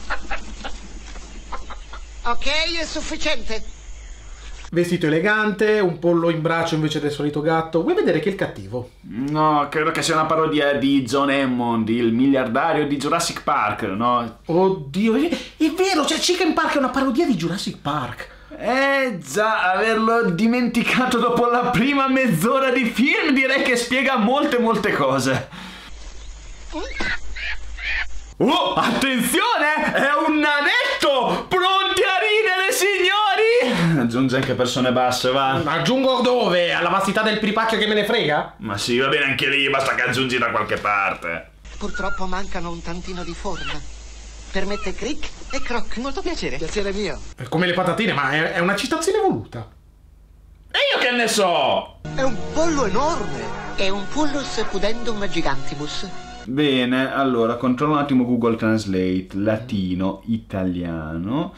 Ok, è sufficiente. Vestito elegante, un pollo in braccio invece del solito gatto. Vuoi vedere che è il cattivo? No, credo che sia una parodia di John Hammond, il miliardario di Jurassic Park, no? Oddio, è, è vero, cioè Chicken Park è una parodia di Jurassic Park. Eh già, averlo dimenticato dopo la prima mezz'ora di film direi che spiega molte molte cose. Oh, attenzione! È un nanetto! Pronti a ridere, signori? Aggiunge anche persone basse, va. Ma aggiungo dove? Alla vastità del piripacchio che me ne frega? Ma sì, va bene anche lì, basta che aggiungi da qualche parte. Purtroppo mancano un tantino di forma. Permette cric e croc. Molto piacere. Piacere mio. È come le patatine, ma è, è una citazione voluta. E io che ne so? È un pollo enorme. È un pullus pudendum gigantibus. Bene, allora, controllo un attimo Google Translate, latino, italiano.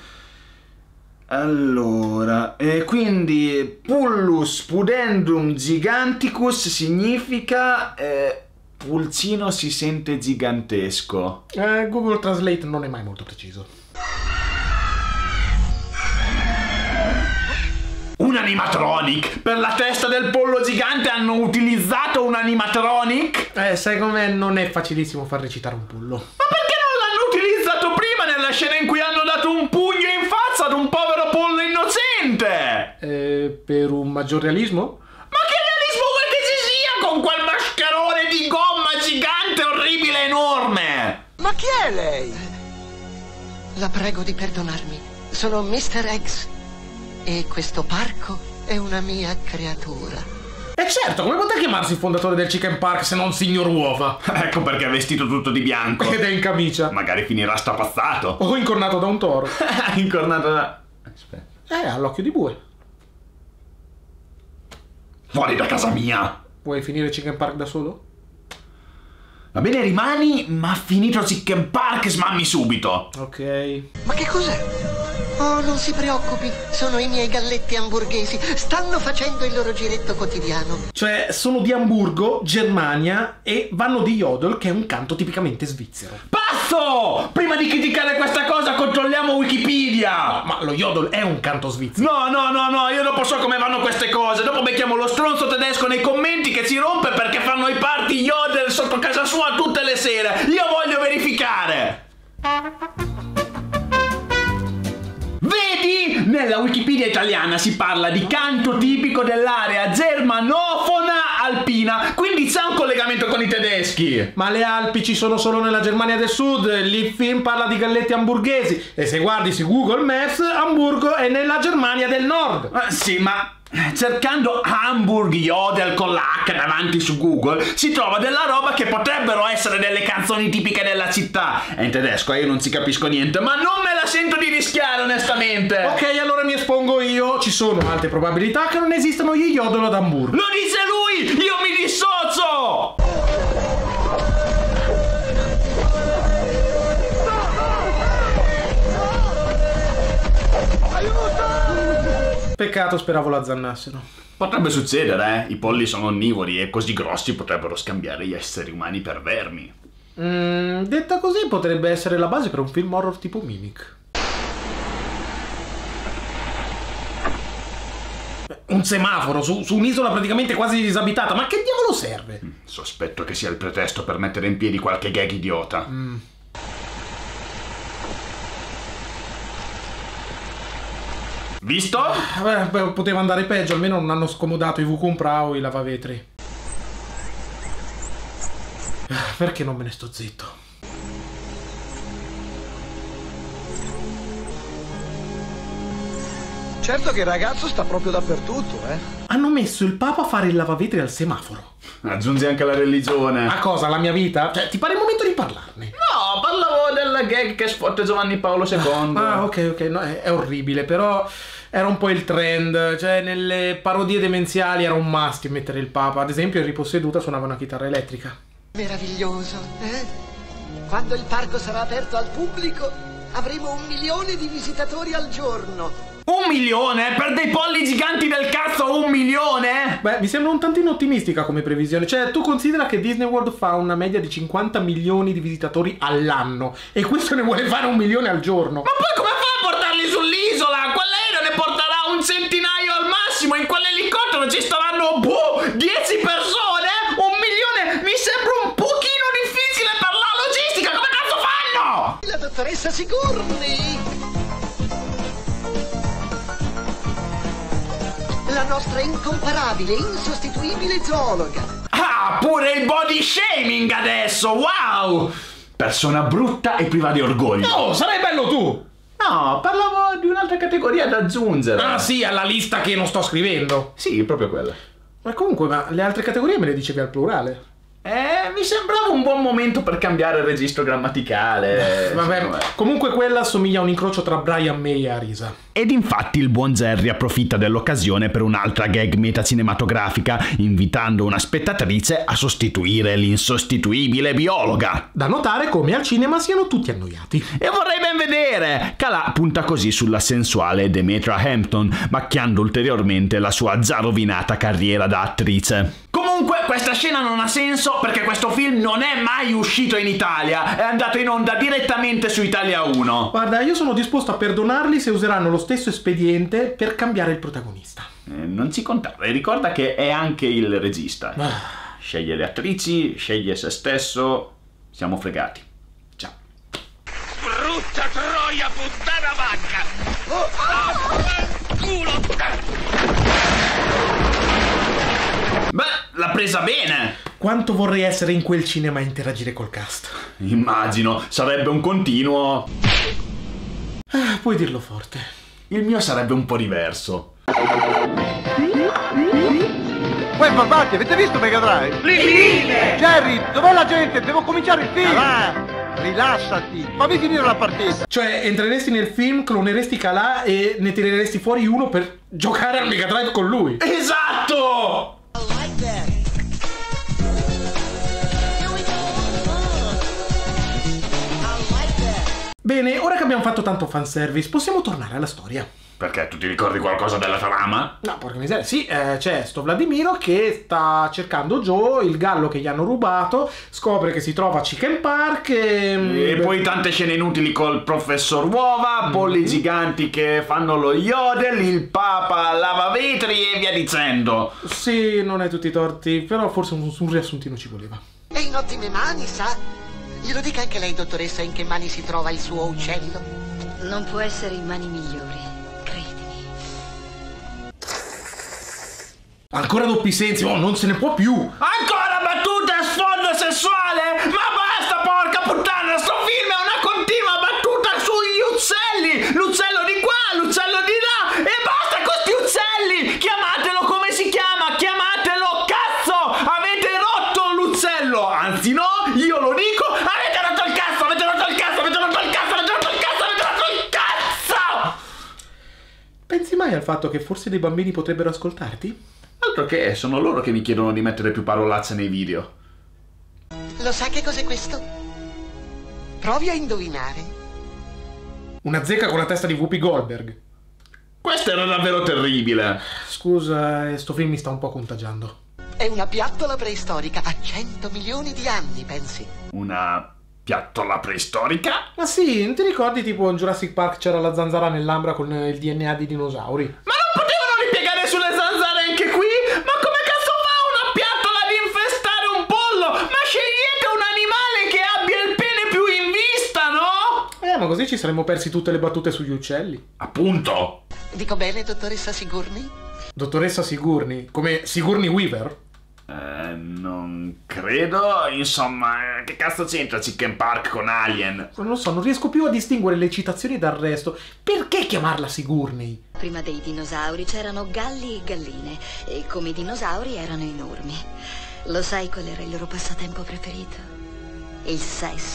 Allora, eh, quindi Pullus pudendum giganticus significa eh, pulcino si sente gigantesco. Eh, Google Translate non è mai molto preciso. Un animatronic! Per la testa del pollo gigante hanno utilizzato un animatronic? Eh, sai com'è? Non è facilissimo far recitare un pollo. Ma perché non l'hanno utilizzato prima nella scena in cui hanno dato un pugno in faccia ad un povero pollo innocente? Eh, per un maggior realismo? Ma che realismo vuoi che ci sia con quel mascherone di gomma gigante, orribile, enorme? Ma chi è lei? La prego di perdonarmi. Sono mister Eggs. E questo parco è una mia creatura. E certo, come poteva chiamarsi il fondatore del Chicken Park se non Signor Uova? Ecco perché è vestito tutto di bianco. Ed è in camicia. Magari finirà strapazzato. O incornato da un toro. Incornato da... Aspetta. Eh, ha l'occhio di bue. Fuori da casa mia. Vuoi finire Chicken Park da solo? Va bene, rimani, ma finito Chicken Park smammi subito. Ok. Ma che cos'è? Oh, non si preoccupi, sono i miei galletti hamburghesi. Stanno facendo il loro giretto quotidiano. Cioè, sono di Amburgo, Germania, e vanno di Jodel, che è un canto tipicamente svizzero. Pazzo! Prima di criticare questa cosa controlliamo Wikipedia! Ma lo Jodel è un canto svizzero. No, no, no, no, io dopo so come vanno queste cose. Dopo becchiamo lo stronzo tedesco nei commenti che ci rompe perché fanno i party Jodel sotto casa sua tutte le sere. Io voglio verificare! Vedi? Nella Wikipedia italiana si parla di canto tipico dell'area germanofona alpina, quindi c'è un collegamento con i tedeschi. Ma le Alpi ci sono solo nella Germania del Sud, lì il film parla di galletti hamburghesi, e se guardi su Google Maps, Amburgo è nella Germania del Nord. Ah, sì, ma... cercando Hamburg Jodel con la H davanti su Google si trova della roba che potrebbero essere delle canzoni tipiche della città. È in tedesco e io non ci capisco niente, ma non me la sento di rischiare onestamente. Ok, allora mi espongo io. Ci sono alte probabilità che non esistano gli Jodel ad Amburgo. Lo dice lui! Io mi dissocio! Peccato, speravo la zannassero. Potrebbe succedere, eh? I polli sono onnivori e così grossi potrebbero scambiare gli esseri umani per vermi. Mm, detta così potrebbe essere la base per un film horror tipo Mimic. Un semaforo su, su un'isola praticamente quasi disabitata, ma che diavolo serve? Sospetto che sia il pretesto per mettere in piedi qualche gag idiota. Mm. Visto? Beh, beh, poteva andare peggio, almeno non hanno scomodato i Vucumprau, i lavavetri. Perché non me ne sto zitto? Certo che il ragazzo sta proprio dappertutto, eh. Hanno messo il Papa a fare il lavavetri al semaforo. Aggiungi anche la religione. A cosa? La mia vita? Cioè, ti pare il momento di parlarne? No, parlavo del quella gag che sfotte Giovanni Paolo secondo. Ah, ok, ok, no, è, è orribile, però era un po' il trend, cioè nelle parodie demenziali era un must mettere il Papa, ad esempio in Riposseduta suonava una chitarra elettrica. Meraviglioso, eh? Quando il parco sarà aperto al pubblico avremo un milione di visitatori al giorno. Un milione? Per dei polli giganti del cazzo un milione? Beh, mi sembra un tantino ottimistica come previsione. Cioè, tu considera che Disney World fa una media di cinquanta milioni di visitatori all'anno e questo ne vuole fare un milione al giorno. Ma poi come fa a portarli sull'isola? Quell'aereo ne porterà un centinaio al massimo. In quell'elicottero ci staranno, boh, dieci persone? Un milione mi sembra un pochino difficile per la logistica. Come cazzo fanno? La dottoressa Sigourney! La nostra incomparabile, insostituibile zoologa. Ah, pure il body shaming adesso, wow! Persona brutta e priva di orgoglio. No, sarai bello tu! No, parlavo di un'altra categoria da aggiungere. Ah sì, alla lista che non sto scrivendo. Sì, proprio quella. Ma comunque, ma le altre categorie me le dicevi al plurale? Eh, mi sembrava un buon momento per cambiare il registro grammaticale. Vabbè, comunque quella assomiglia a un incrocio tra Brian May e Arisa. Ed infatti il buon Jerry approfitta dell'occasione per un'altra gag metacinematografica, invitando una spettatrice a sostituire l'insostituibile biologa. Da notare come al cinema siano tutti annoiati. E vorrei ben vedere! Calà punta così sulla sensuale Demetra Hampton, macchiando ulteriormente la già già rovinata carriera da attrice. Comunque questa scena non ha senso perché questo film non è mai uscito in Italia, è andato in onda direttamente su Italia uno. Guarda, io sono disposto a perdonarli se useranno lo stesso espediente per cambiare il protagonista. Eh, non ci contare, ricorda che è anche il regista. Ah. Sceglie le attrici, sceglie se stesso, siamo fregati. Ciao. Brutta troia, puttana vacca! Oh, oh, culo! Beh, l'ha presa bene! Quanto vorrei essere in quel cinema a interagire col cast. Immagino, sarebbe un continuo. Ah, puoi dirlo forte. Il mio sarebbe un po' diverso. Uè, barbati, avete visto Mega Drive? Le linee! Jerry, dov'è la gente? Devo cominciare il film! Ah, rilassati, fammi finire la partita. Cioè, entreresti nel film, cloneresti Calà e ne tireresti fuori uno per giocare al Mega Drive con lui. Esatto! Bene, ora che abbiamo fatto tanto fanservice, possiamo tornare alla storia. Perché tu ti ricordi qualcosa della trama? No, porca miseria, sì, eh, c'è sto Vladimiro che sta cercando Joe, il gallo che gli hanno rubato, scopre che si trova a Chicken Park e... E poi tante scene inutili col professor Uova, polli mm. giganti che fanno lo yodel, il papa lava vetri e via dicendo. Sì, non hai tutti i torti, però forse un, un riassuntino ci voleva. È in ottime mani, sa? Glielo dica anche lei, dottoressa, in che mani si trova il suo uccello? Non può essere in mani migliori, credimi. Ancora doppi sensi, oh, non se ne può più! Ancora battute a sfondo sessuale? Ma basta, porca puttana, sto film è una continua battuta sugli uccelli! L'uccello di qua, l'uccello di là, e basta con sti uccelli! Chiamatelo come si chiama, chiamatelo cazzo! Avete rotto l'uccello! Anzi no, io lo dico, avete rotto il cazzo, avete rotto il cazzo, avete rotto il cazzo, avete rotto il cazzo, avete rotto il cazzo! Pensi mai al fatto che forse dei bambini potrebbero ascoltarti? Altro che, sono loro che mi chiedono di mettere più parolacce nei video. Lo sa che cos'è questo? Provi a indovinare. Una zecca con la testa di Whoopi Goldberg. Questo era davvero terribile. Scusa, sto film mi sta un po' contagiando. È una piattola preistorica, ha cento milioni di anni, pensi. Una piattola preistorica? Ma sì, non ti ricordi tipo in Jurassic Park c'era la zanzara nell'ambra con il D N A di dinosauri? Ma non potevano ripiegare sulle zanzare anche qui? Ma come cazzo fa una piattola ad infestare un pollo? Ma scegliete un animale che abbia il pene più in vista, no? Eh, ma così ci saremmo persi tutte le battute sugli uccelli. Appunto. Dico bene, dottoressa Sigourney? Dottoressa Sigourney? Come Sigourney Weaver? Eh, non credo, insomma, che cazzo c'entra Chicken Park con Alien? Non lo so, non riesco più a distinguere le citazioni dal resto. Perché chiamarla Sigourney? Prima dei dinosauri c'erano galli e galline e come i dinosauri erano enormi. Lo sai qual era il loro passatempo preferito? Il sesso.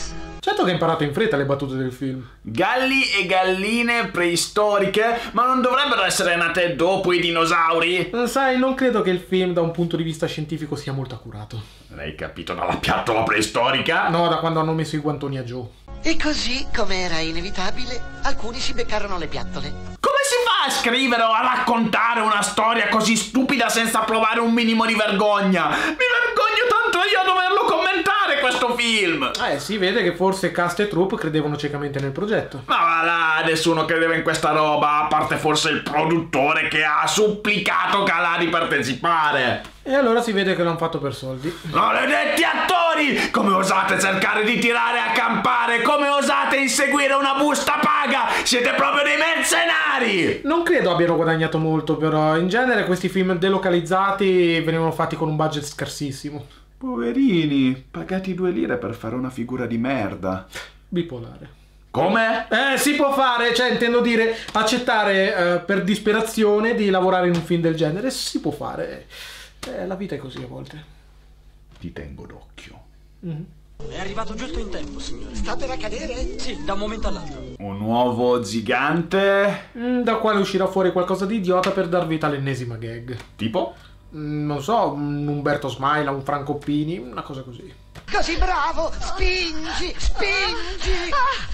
Certo che hai imparato in fretta le battute del film. Galli e galline preistoriche? Ma non dovrebbero essere nate dopo i dinosauri? Sai, non credo che il film da un punto di vista scientifico sia molto accurato. L'hai capito dalla piattola preistorica? No, da quando hanno messo i guantoni a Joe. E così, come era inevitabile, alcuni si beccarono le piattole. Come si fa a scrivere o a raccontare una storia così stupida senza provare un minimo di vergogna? Mi vergogno tanto io a doverlo commentare questo film! Eh, si vede che forse cast e troupe credevano ciecamente nel progetto. Ma va là, nessuno credeva in questa roba, a parte forse il produttore che ha supplicato Calà di partecipare. E allora si vede che l'hanno fatto per soldi. Maledetti attori! Come osate cercare di tirare a campare? Come osate inseguire una busta paga? Siete proprio dei mercenari! Non credo abbiano guadagnato molto, però in genere questi film delocalizzati venivano fatti con un budget scarsissimo. Poverini, pagati due lire per fare una figura di merda. Bipolare. Come? Eh, si può fare, cioè intendo dire accettare eh, per disperazione di lavorare in un film del genere, si può fare. Eh, la vita è così a volte. Ti tengo d'occhio. Mm-hmm. È arrivato giusto in tempo, signore. Sta per accadere? Sì, da un momento all'altro. Un nuovo gigante? Mm, da quale uscirà fuori qualcosa di idiota per dar vita all'ennesima gag. Tipo? Mm, non so, un Umberto Smaila, un Franco Pini, una cosa così. Così bravo! Spingi! Spingi!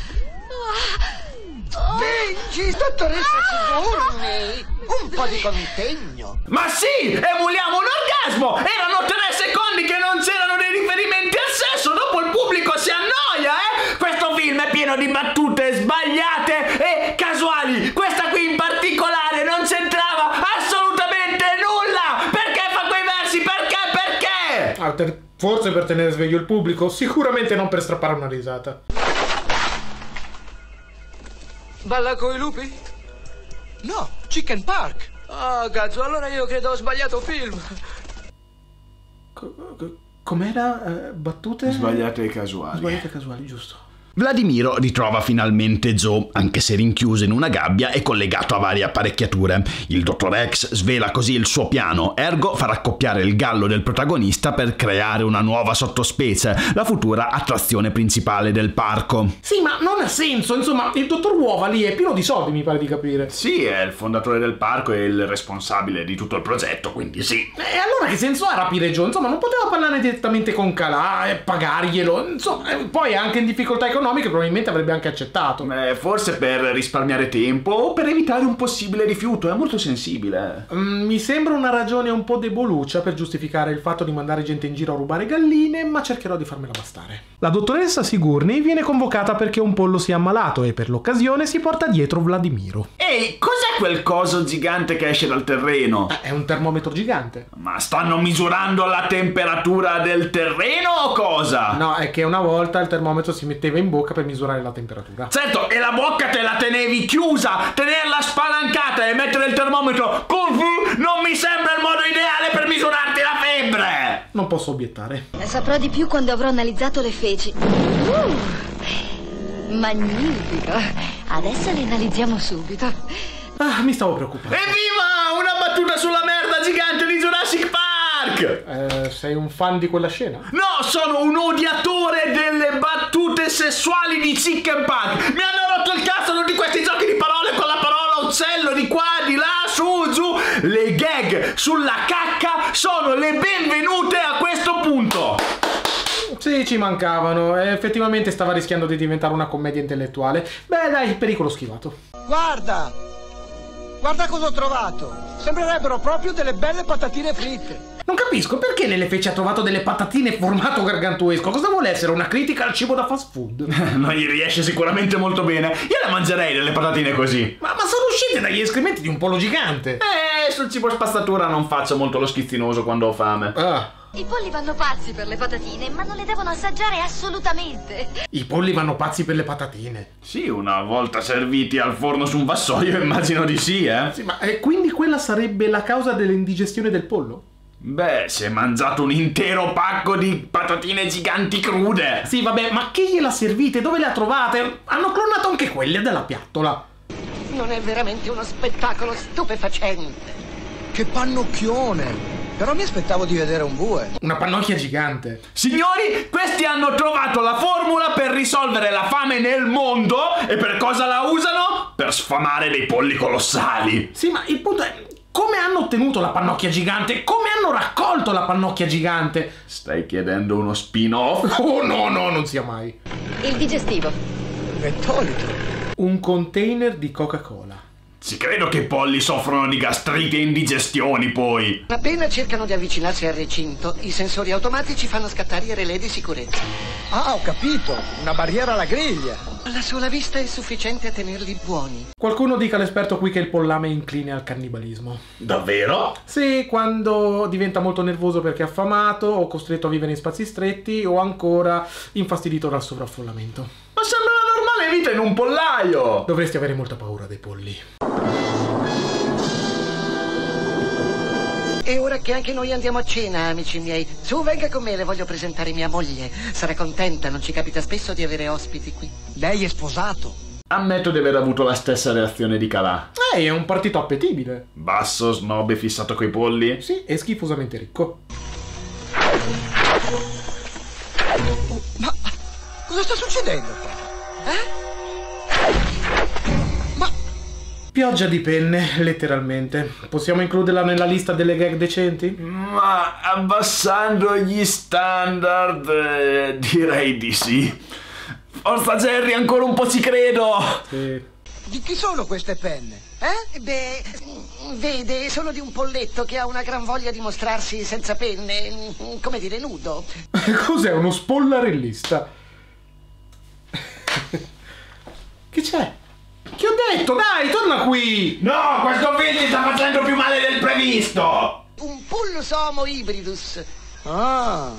Spingi! Dottoressa Sigourney! Un po' di contegno! Ma sì! Emuliamo un orgasmo! Erano tre secondi che non c'erano dei riferimenti al sesso! Dopo il pubblico si annoia, eh! Questo film è pieno di battute sbagliate e casuali! Questa qui in particolare non c'entrava assolutamente nulla! Perché fa quei versi? Perché? Perché? Ah, ter- forse per tenere sveglio il pubblico, sicuramente non per strappare una risata. Balla coi lupi? No, Chicken Park. Ah, cazzo, allora io credo ho sbagliato film. Co- co- com'era? Eh, battute? Sbagliate e casuali. Sbagliate e casuali, giusto. Vladimiro ritrova finalmente Joe, anche se rinchiuso in una gabbia e collegato a varie apparecchiature. Il dottor X svela così il suo piano, ergo fa raccoppiare il gallo del protagonista per creare una nuova sottospecie, la futura attrazione principale del parco. Sì, ma non ha senso, insomma, il dottor Uova lì è pieno di soldi, mi pare di capire. Sì, è il fondatore del parco e il responsabile di tutto il progetto, quindi sì. E allora che senso ha rapire Joe? Insomma, non poteva parlare direttamente con Calà e pagarglielo, insomma, poi è anche in difficoltà economica, probabilmente avrebbe anche accettato. Eh, forse per risparmiare tempo o per evitare un possibile rifiuto, è molto sensibile. Mm, mi sembra una ragione un po' deboluccia per giustificare il fatto di mandare gente in giro a rubare galline, ma cercherò di farmela bastare. La dottoressa Sigourney viene convocata perché un pollo si è ammalato e per l'occasione si porta dietro Vladimiro. Ehi, cos'è quel coso gigante che esce dal terreno? Eh, è un termometro gigante. Ma stanno misurando la temperatura del terreno o cosa? No, è che una volta il termometro si metteva in bocca per misurare la temperatura. Certo, e la bocca te la tenevi chiusa, tenerla spalancata e mettere il termometro così non mi sembra il modo ideale per misurarti la febbre. Non posso obiettare. Saprò di più quando avrò analizzato le feci. Uh, magnifico. Adesso le analizziamo subito. Ah, mi stavo preoccupando. Evviva! Una battuta sulla merda gigante di Jurassic Park! Eh, sei un fan di quella scena? No, sono un odiatore delle battute sessuali di Chicken Park. Mi hanno rotto il cazzo tutti questi giochi di parole con la parola uccello di qua, di là, su, giù. Le gag sulla cacca sono le benvenute a questo punto. Sì, ci mancavano. Effettivamente stava rischiando di diventare una commedia intellettuale. Beh, dai, pericolo schivato. Guarda! Guarda cosa ho trovato! Sembrerebbero proprio delle belle patatine fritte. Non capisco perché nelle feci ha trovato delle patatine formato gargantuesco. Cosa vuole essere? Una critica al cibo da fast food? Ma gli riesce sicuramente molto bene. Io le mangerei delle patatine così. Ma, ma sono uscite dagli escrementi di un pollo gigante. Eh, sul cibo spazzatura non faccio molto lo schizzinoso quando ho fame. Ah. I polli vanno pazzi per le patatine, ma non le devono assaggiare assolutamente. I polli vanno pazzi per le patatine. Sì, una volta serviti al forno su un vassoio, immagino di sì, eh? Sì, ma eh, quindi quella sarebbe la causa dell'indigestione del pollo? Beh, si è mangiato un intero pacco di patatine giganti crude. Sì, vabbè, ma chi gliela servite? Dove le ha trovate? Hanno clonato anche quelle della piattola. Non è veramente uno spettacolo stupefacente. Che pannocchione! Però mi aspettavo di vedere un bue. Una pannocchia gigante. Signori, questi hanno trovato la formula per risolvere la fame nel mondo. E per cosa la usano? Per sfamare dei polli colossali. Sì, ma il punto è... come hanno ottenuto la pannocchia gigante? Come hanno raccolto la pannocchia gigante? Stai chiedendo uno spin-off? Oh no, no, non sia mai. Il digestivo. Mentolito. Un container di Coca-Cola. Ci credo che i polli soffrono di gastrite e indigestioni, poi. Appena cercano di avvicinarsi al recinto, i sensori automatici fanno scattare i relè di sicurezza. Ah, ho capito. Una barriera alla griglia. La sola vista è sufficiente a tenerli buoni. Qualcuno dica all'esperto qui che il pollame è incline al cannibalismo. Davvero? Sì, quando diventa molto nervoso perché è affamato, o costretto a vivere in spazi stretti, o ancora infastidito dal sovraffollamento. Ma sembra una normale vita in un pollaio! Dovresti avere molta paura dei polli. E ora che anche noi andiamo a cena, amici miei, su, venga con me, le voglio presentare mia moglie. Sarà contenta, non ci capita spesso di avere ospiti qui. Lei è sposato. Ammetto di aver avuto la stessa reazione di Calà. Ehi, è un partito appetibile. Basso, snob e fissato coi polli? Sì, e schifosamente ricco. Ma cosa sta succedendo qua? Eh? Pioggia di penne, letteralmente. Possiamo includerla nella lista delle gag decenti? Ma abbassando gli standard, eh, direi di sì. Forza Jerry, ancora un po' ci credo. Sì. Di chi sono queste penne? Eh? Beh, vede, sono di un polletto che ha una gran voglia di mostrarsi senza penne, come dire, nudo. Cos'è, uno spollarellista? Che c'è? Che ho detto? Dai, torna qui! No, questo film ti sta facendo più male del previsto! Un pullus homo hybridus. Ah,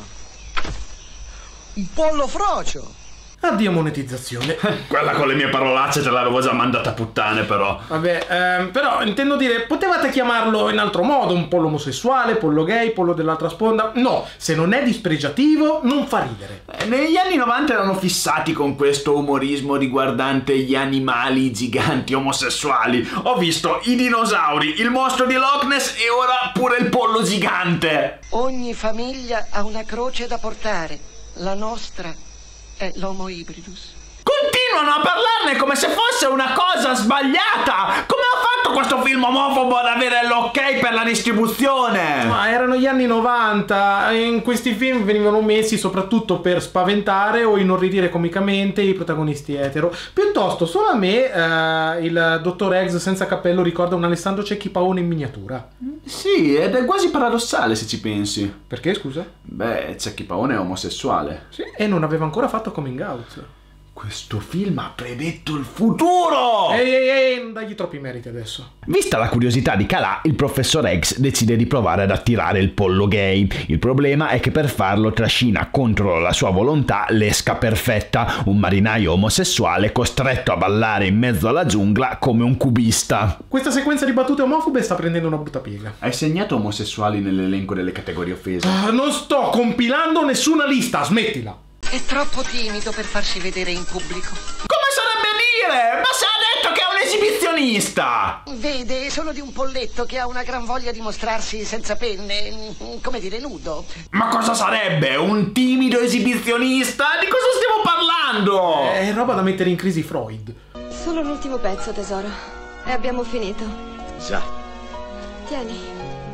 un pollo frocio. Addio monetizzazione. Quella con le mie parolacce te l'avevo già mandata a puttane, però. Vabbè, ehm, però intendo dire, potevate chiamarlo in altro modo, un pollo omosessuale, pollo gay, pollo dell'altra sponda. No, se non è dispregiativo, non fa ridere. Eh, negli anni novanta erano fissati con questo umorismo riguardante gli animali giganti omosessuali. Ho visto i dinosauri, il mostro di Loch Ness e ora pure il pollo gigante. Ogni famiglia ha una croce da portare. La nostra è l'homo hybridus. Continuano a parlarne come se fosse una cosa sbagliata! Come ha fatto questo film omofobo ad avere l'ok per la distribuzione? Ma erano gli anni novanta, in questi film venivano messi soprattutto per spaventare o inorridire comicamente i protagonisti etero. Piuttosto, solo a me eh, il dottor Eggs senza cappello ricorda un Alessandro Cecchi Paone in miniatura. Sì, ed è quasi paradossale se ci pensi. Perché, scusa? Beh, Cecchi Paone è omosessuale. Sì, e non aveva ancora fatto coming out. Questo film ha predetto il futuro! Ehi, ehi, ehi, non dagli troppi meriti adesso. Vista la curiosità di Calà, il professor Eggs decide di provare ad attirare il pollo gay. Il problema è che per farlo trascina contro la sua volontà l'esca perfetta, un marinaio omosessuale costretto a ballare in mezzo alla giungla come un cubista. Questa sequenza di battute omofobe sta prendendo una brutta piega. Hai segnato omosessuali nell'elenco delle categorie offese? Uh, non sto compilando nessuna lista, smettila! È troppo timido per farsi vedere in pubblico. Come sarebbe dire? Ma se ha detto che è un esibizionista! Vede, sono di un polletto che ha una gran voglia di mostrarsi senza penne, come dire, nudo. Ma cosa sarebbe? Un timido esibizionista? Di cosa stiamo parlando? È roba da mettere in crisi Freud. Solo l'ultimo pezzo, tesoro. E abbiamo finito. Già. Tieni.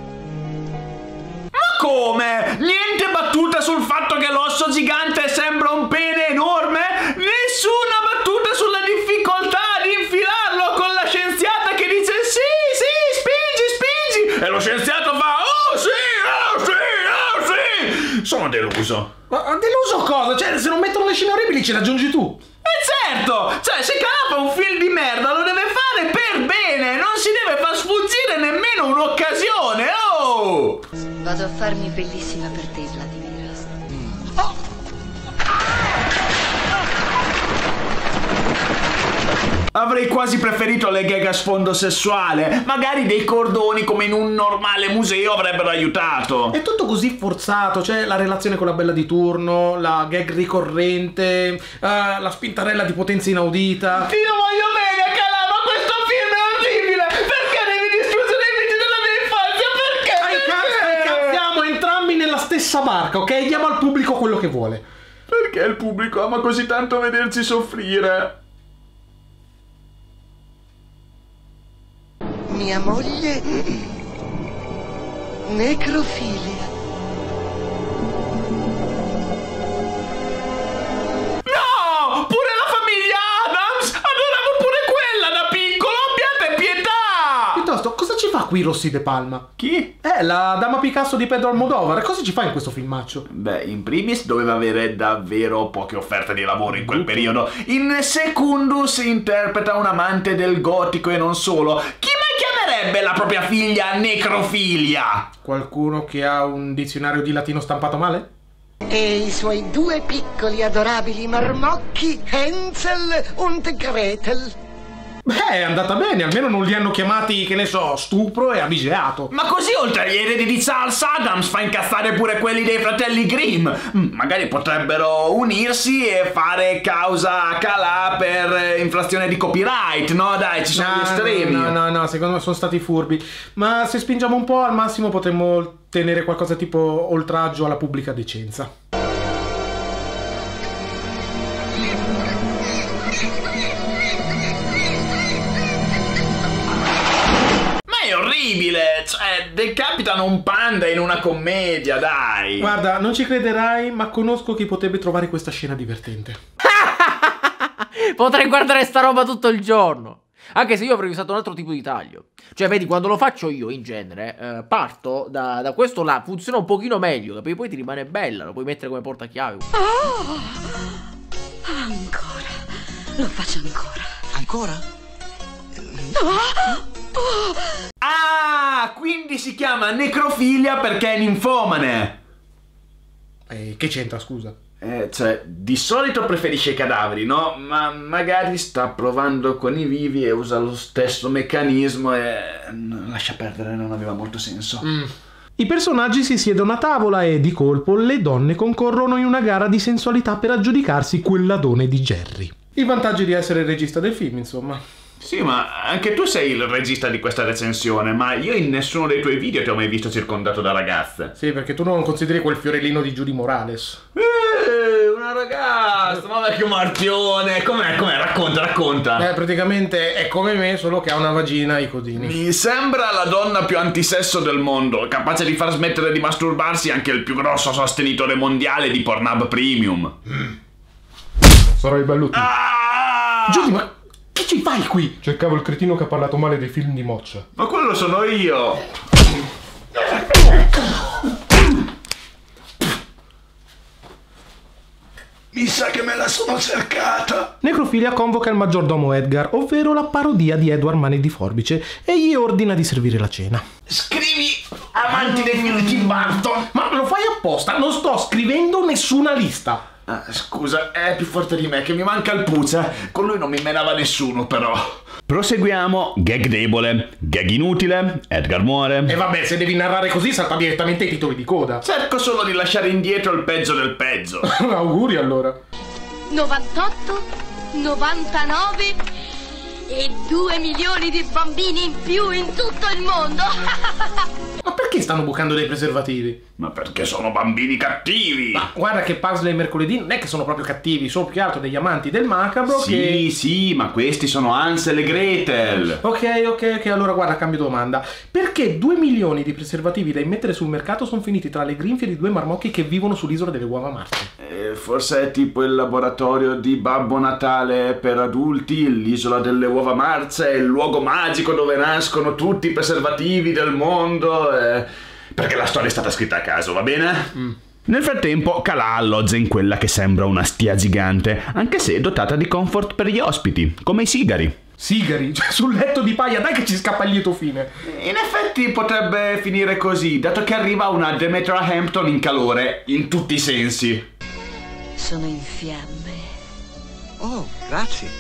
Come? Niente battuta sul fatto che l'osso gigante sembra un pene enorme? Nessuna battuta sulla difficoltà di infilarlo con la scienziata che dice sì, sì, spingi, spingi! E lo scienziato fa oh sì, oh sì, oh sì! Sono deluso. Ma deluso cosa? Cioè, se non mettono le scene orribili ce le aggiungi tu. E certo! Cioè, se Calà fa un film di merda lo deve fare per bene! Non si deve far sfuggire nemmeno un'occasione, oh! Vado a farmi bellissima per te, Vladimir. Oh. Avrei quasi preferito le gag a sfondo sessuale. Magari dei cordoni come in un normale museo avrebbero aiutato. È tutto così forzato, cioè la relazione con la bella di turno, la gag ricorrente, uh, la spintarella di potenza inaudita. Io voglio bene, Calà, ma questo film è orribile! Perché devi distruggere i viti della mia infanzia? Perché? Stai, stai stessa barca, ok? Diamo al pubblico quello che vuole. Perché il pubblico ama così tanto vederci soffrire? Mia moglie... necrofilia. No! Pure la famiglia Adams! Adoravo pure quella da piccolo! Abbiate pietà! Piuttosto, cosa ci fa qui Rossi De Palma? Chi? Eh, la dama Picasso di Pedro Almodovar. Cosa ci fa in questo filmaccio? Beh, in primis doveva avere davvero poche offerte di lavoro in quel periodo. In secundus interpreta un amante del gotico e non solo. Chi mai chiamerebbe la propria figlia necrofilia? Qualcuno che ha un dizionario di latino stampato male? E i suoi due piccoli adorabili marmocchi, Hansel und Gretel. Beh, è andata bene, almeno non li hanno chiamati, che ne so, stupro e abigeato. Ma così oltre agli eredi di Charles Adams fa incazzare pure quelli dei fratelli Grimm. Magari potrebbero unirsi e fare causa a Calà per infrazione di copyright, no? Dai, ci sono no, gli estremi. No, no, no, secondo me sono stati furbi. Ma se spingiamo un po', al massimo potremmo ottenere qualcosa tipo oltraggio alla pubblica decenza. È orribile, cioè decapitano un panda in una commedia, dai. Guarda, non ci crederai, ma conosco chi potrebbe trovare questa scena divertente. Potrei guardare sta roba tutto il giorno. Anche se io avrei usato un altro tipo di taglio. Cioè, vedi, quando lo faccio io, in genere, eh, parto da, da questo là, funziona un pochino meglio, perché poi ti rimane bella, lo puoi mettere come portachiavi. Oh! Ancora. Lo faccio ancora. Ancora? Oh! Ah, quindi si chiama necrofilia perché è ninfomane. E che c'entra, scusa? Eh, cioè, di solito preferisce i cadaveri, no? Ma magari sta provando con i vivi e usa lo stesso meccanismo e... lascia perdere, non aveva molto senso. Mm. I personaggi si siedono a tavola e, di colpo, le donne concorrono in una gara di sensualità per aggiudicarsi quell'adone di Jerry. I vantaggi di essere il regista del film, insomma. Sì, ma anche tu sei il regista di questa recensione, ma io in nessuno dei tuoi video ti ho mai visto circondato da ragazze. Sì, perché tu non consideri quel fiorellino di Judy Morales. Eh, una ragazza, ma vecchio marpione. Com'è, com'è? Racconta, racconta. Eh, praticamente è come me, solo che ha una vagina e i codini. Mi sembra la donna più antisesso del mondo, capace di far smettere di masturbarsi anche il più grosso sostenitore mondiale di Pornhub Premium. Mm. Sarò il balluto. Ah! Judy, ma... che ci fai qui? Cercavo il cretino che ha parlato male dei film di Moccia. Ma quello sono io. Mi sa che me la sono cercata. Necrofilia convoca il maggiordomo Edgar, ovvero la parodia di Edward Mani di Forbice, e gli ordina di servire la cena. Scrivi amanti dei film di Tim Burton. Ma lo fai apposta? Non sto scrivendo nessuna lista. Ah, scusa, è più forte di me, che mi manca il puzza. Con lui non mi menava nessuno, però. Proseguiamo. Gag debole, gag inutile, Edgar muore. E vabbè, se devi narrare così salta direttamente i titoli di coda. Cerco solo di lasciare indietro il peggio del peggio. Auguri allora. novantotto, novantanove e due milioni di bambini in più in tutto il mondo. Ma perché stanno bucando dei preservativi? Ma perché sono bambini cattivi. Ma guarda che Pugsley e Mercoledì non è che sono proprio cattivi, sono più che altro degli amanti del macabro. Sì, che... sì, ma questi sono Hansel e Gretel. Ok, ok, ok, allora guarda, cambio domanda. Perché due milioni di preservativi da immettere sul mercato sono finiti tra le grinfie di due marmocchi che vivono sull'isola delle uova Marte? Eh, forse è tipo il laboratorio di Babbo Natale per adulti, l'isola delle uova Marce, il luogo magico dove nascono tutti i preservativi del mondo. Eh... Perché la storia è stata scritta a caso, va bene? Mm. Nel frattempo, Calà alloggia in quella che sembra una stia gigante, anche se dotata di comfort per gli ospiti, come i sigari. Sigari? Cioè, sul letto di paia, dai che ci scappa il lieto fine. In effetti potrebbe finire così, dato che arriva una Demetra Hampton in calore, in tutti i sensi. Sono in fiamme. Oh, grazie.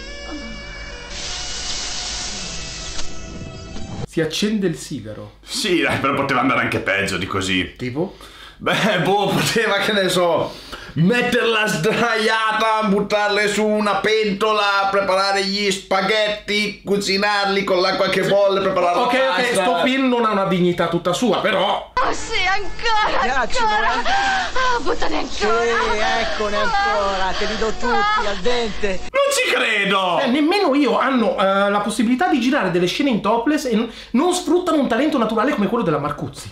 Si accende il sigaro. Sì, dai, però poteva andare anche peggio di così. Tipo? Beh, boh, poteva, che ne so, metterla sdraiata, buttarle su una pentola, preparare gli spaghetti, cucinarli con l'acqua che bolle, preparare Ok, la ok, pasta. sto film non ha una dignità tutta sua, però... Oh sì, ancora, Piacciono, ancora. eh? Oh, buttane ancora. Sì, eccone ancora, te li do tutti al dente. Non ci credo! Eh, nemmeno io hanno eh, la possibilità di girare delle scene in topless e n- non sfruttano un talento naturale come quello della Marcuzzi.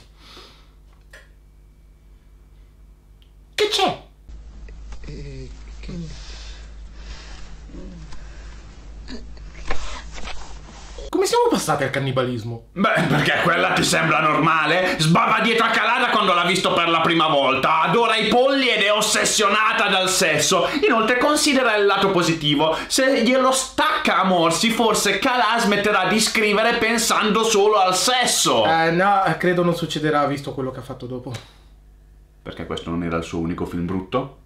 Che c'è? Eh, che... Come siamo passati al cannibalismo? Beh, perché quella ti sembra normale? Sbava dietro a Calada quando l'ha visto per la prima volta, adora i polli ed è ossessionata dal sesso. Inoltre considera il lato positivo: se glielo stacca a morsi, forse Calà smetterà di scrivere pensando solo al sesso. Eh no, credo non succederà visto quello che ha fatto dopo. Perché questo non era il suo unico film brutto?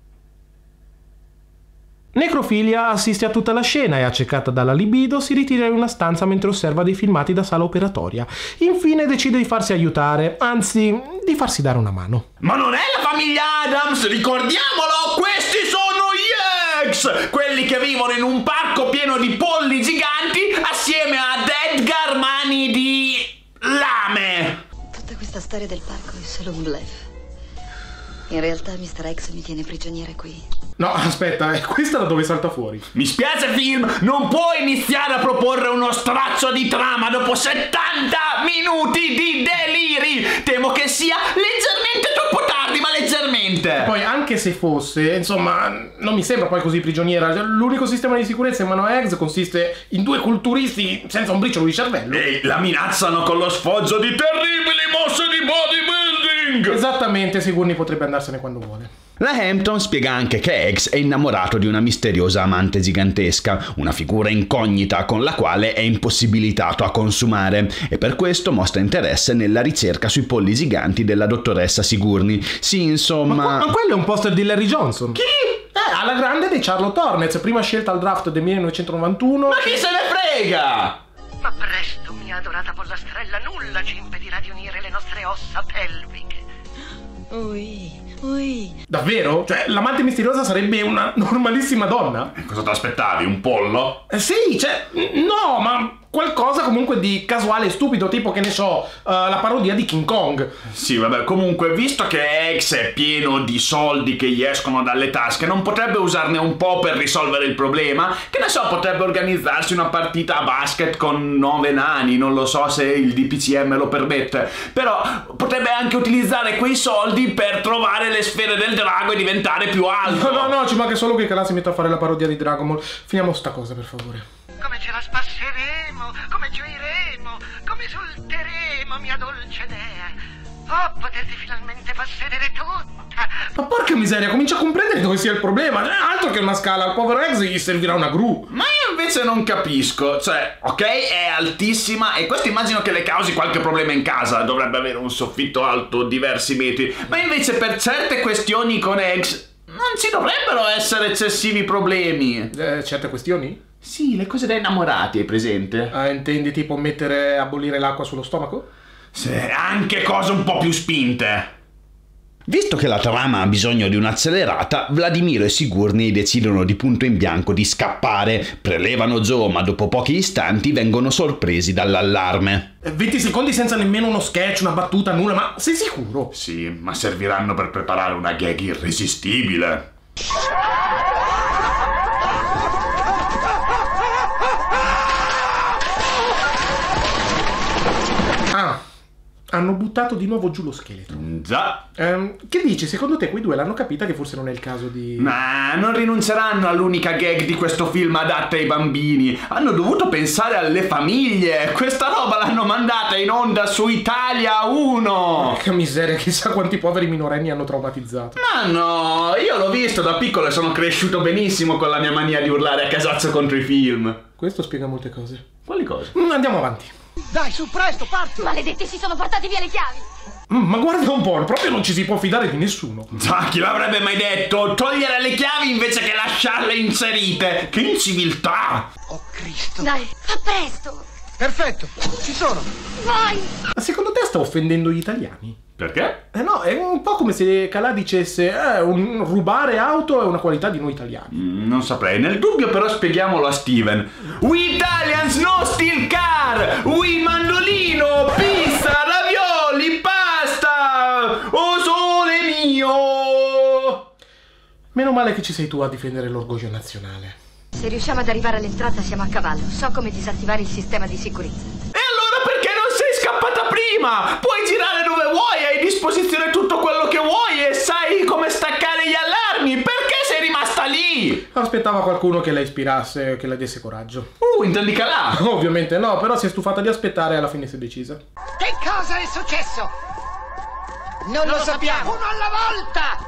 Necrofilia assiste a tutta la scena e, accecata dalla libido, si ritira in una stanza mentre osserva dei filmati da sala operatoria. Infine decide di farsi aiutare, anzi, di farsi dare una mano. Ma non è la famiglia Adams, ricordiamolo! Questi sono gli Eggs! Quelli che vivono in un parco pieno di polli giganti assieme ad Edgar Mani di Lame! Tutta questa storia del parco è solo un bluff. In realtà mister X mi tiene prigioniere qui. No, aspetta, eh, questa da dove salta fuori? Mi spiace film, non puoi iniziare a proporre uno straccio di trama dopo settanta minuti di deliri! Temo che sia leggermente troppo tardi, ma leggermente! Poi, anche se fosse, insomma, non mi sembra poi così prigioniera. L'unico sistema di sicurezza in mano a Eggs consiste in due culturisti senza un briciolo di cervello. E la minacciano con lo sfoggio di terribili mosse di bodybuilding! Esattamente, Sigourney potrebbe andarsene quando vuole. La Hampton spiega anche che Eggs è innamorato di una misteriosa amante gigantesca, una figura incognita con la quale è impossibilitato a consumare, e per questo mostra interesse nella ricerca sui polli giganti della dottoressa Sigourney. Sì, insomma... Ma, ma quello è un poster di Larry Johnson. Chi? Eh, alla grande dei Charlotte Hornets, prima scelta al draft del millenovecentonovantuno. Ma chi se ne frega? Ma presto, mia adorata pollastrella, nulla ci impedirà di unire le nostre ossa pelviche. Ui, ui. Davvero? Cioè, l'amante misteriosa sarebbe una normalissima donna? Cosa ti aspettavi? Un pollo? Eh, sì, cioè, no, ma qualcosa comunque di casuale e stupido, tipo, che ne so, uh, la parodia di King Kong. Sì, vabbè, comunque, visto che Eggs è pieno di soldi che gli escono dalle tasche, non potrebbe usarne un po' per risolvere il problema? Che ne so, potrebbe organizzarsi una partita a basket con nove nani, non lo so se il D P C M lo permette, però potrebbe anche utilizzare quei soldi per trovare le sfere del drago e diventare più alto. No, no, no, ci manca solo che Calà si metta a fare la parodia di Dragon Ball. Finiamo sta cosa, per favore. Come ce la spasseremo, come gioiremo, come esulteremo, mia dolce dea. Oh, poterti finalmente possedere tutta. Ma porca miseria, comincia a comprendere dove sia il problema. Altro che una scala, al povero Eggs gli servirà una gru. Ma io invece non capisco. Cioè, ok, è altissima e questo immagino che le causi qualche problema in casa. Dovrebbe avere un soffitto alto diversi metri. Ma invece per certe questioni con Eggs non ci dovrebbero essere eccessivi problemi. Eh, certe questioni? Sì, le cose da innamorati, hai presente? Ah, intendi tipo mettere a bollire l'acqua sullo stomaco? Sì, anche cose un po' più spinte. Visto che la trama ha bisogno di un'accelerata, Vladimiro e Sigourney decidono di punto in bianco di scappare, prelevano Joe, ma dopo pochi istanti vengono sorpresi dall'allarme. venti secondi senza nemmeno uno sketch, una battuta, nulla, ma sei sicuro? Sì, ma serviranno per preparare una gag irresistibile. Ah, hanno buttato di nuovo giù lo scheletro. Già. Um, che dici? Secondo te quei due l'hanno capita che forse non è il caso di... Ma non rinunceranno all'unica gag di questo film adatta ai bambini. Hanno dovuto pensare alle famiglie. Questa roba l'hanno mandata in onda su Italia uno. Che miseria, chissà quanti poveri minorenni hanno traumatizzato. Ma no, io l'ho visto da piccolo e sono cresciuto benissimo con la mia mania di urlare a casaccio contro i film. Questo spiega molte cose. Quali cose? Mm, andiamo avanti. Dai, su, presto, parti! Maledetti, si sono portati via le chiavi. Mm, ma guarda un po', proprio non ci si può fidare di nessuno. Già, chi l'avrebbe mai detto? Togliere le chiavi invece che lasciarle inserite. Che inciviltà! Oh, Cristo! Dai, fa presto. Perfetto, ci sono. Vai. Ma secondo te sta offendendo gli italiani? Perché? Eh no, è un po' come se Calà dicesse eh, un, rubare auto è una qualità di noi italiani. Mm, non saprei. Nel dubbio però spieghiamolo a Steven. We Italians no steal car! We mandolino, pizza, ravioli, pasta, male che ci sei tu a difendere l'orgoglio nazionale. Se riusciamo ad arrivare all'entrata siamo a cavallo. So come disattivare il sistema di sicurezza. E allora perché non sei scappata prima? Puoi girare dove vuoi, hai a disposizione tutto quello che vuoi e sai come staccare gli allarmi. Perché sei rimasta lì? Aspettava qualcuno che la ispirasse, che la desse coraggio. Uh, intendi Calà? Ovviamente no, però si è stufata di aspettare e alla fine si è decisa. Che cosa è successo? Non, non lo, lo sappiamo. Uno alla volta!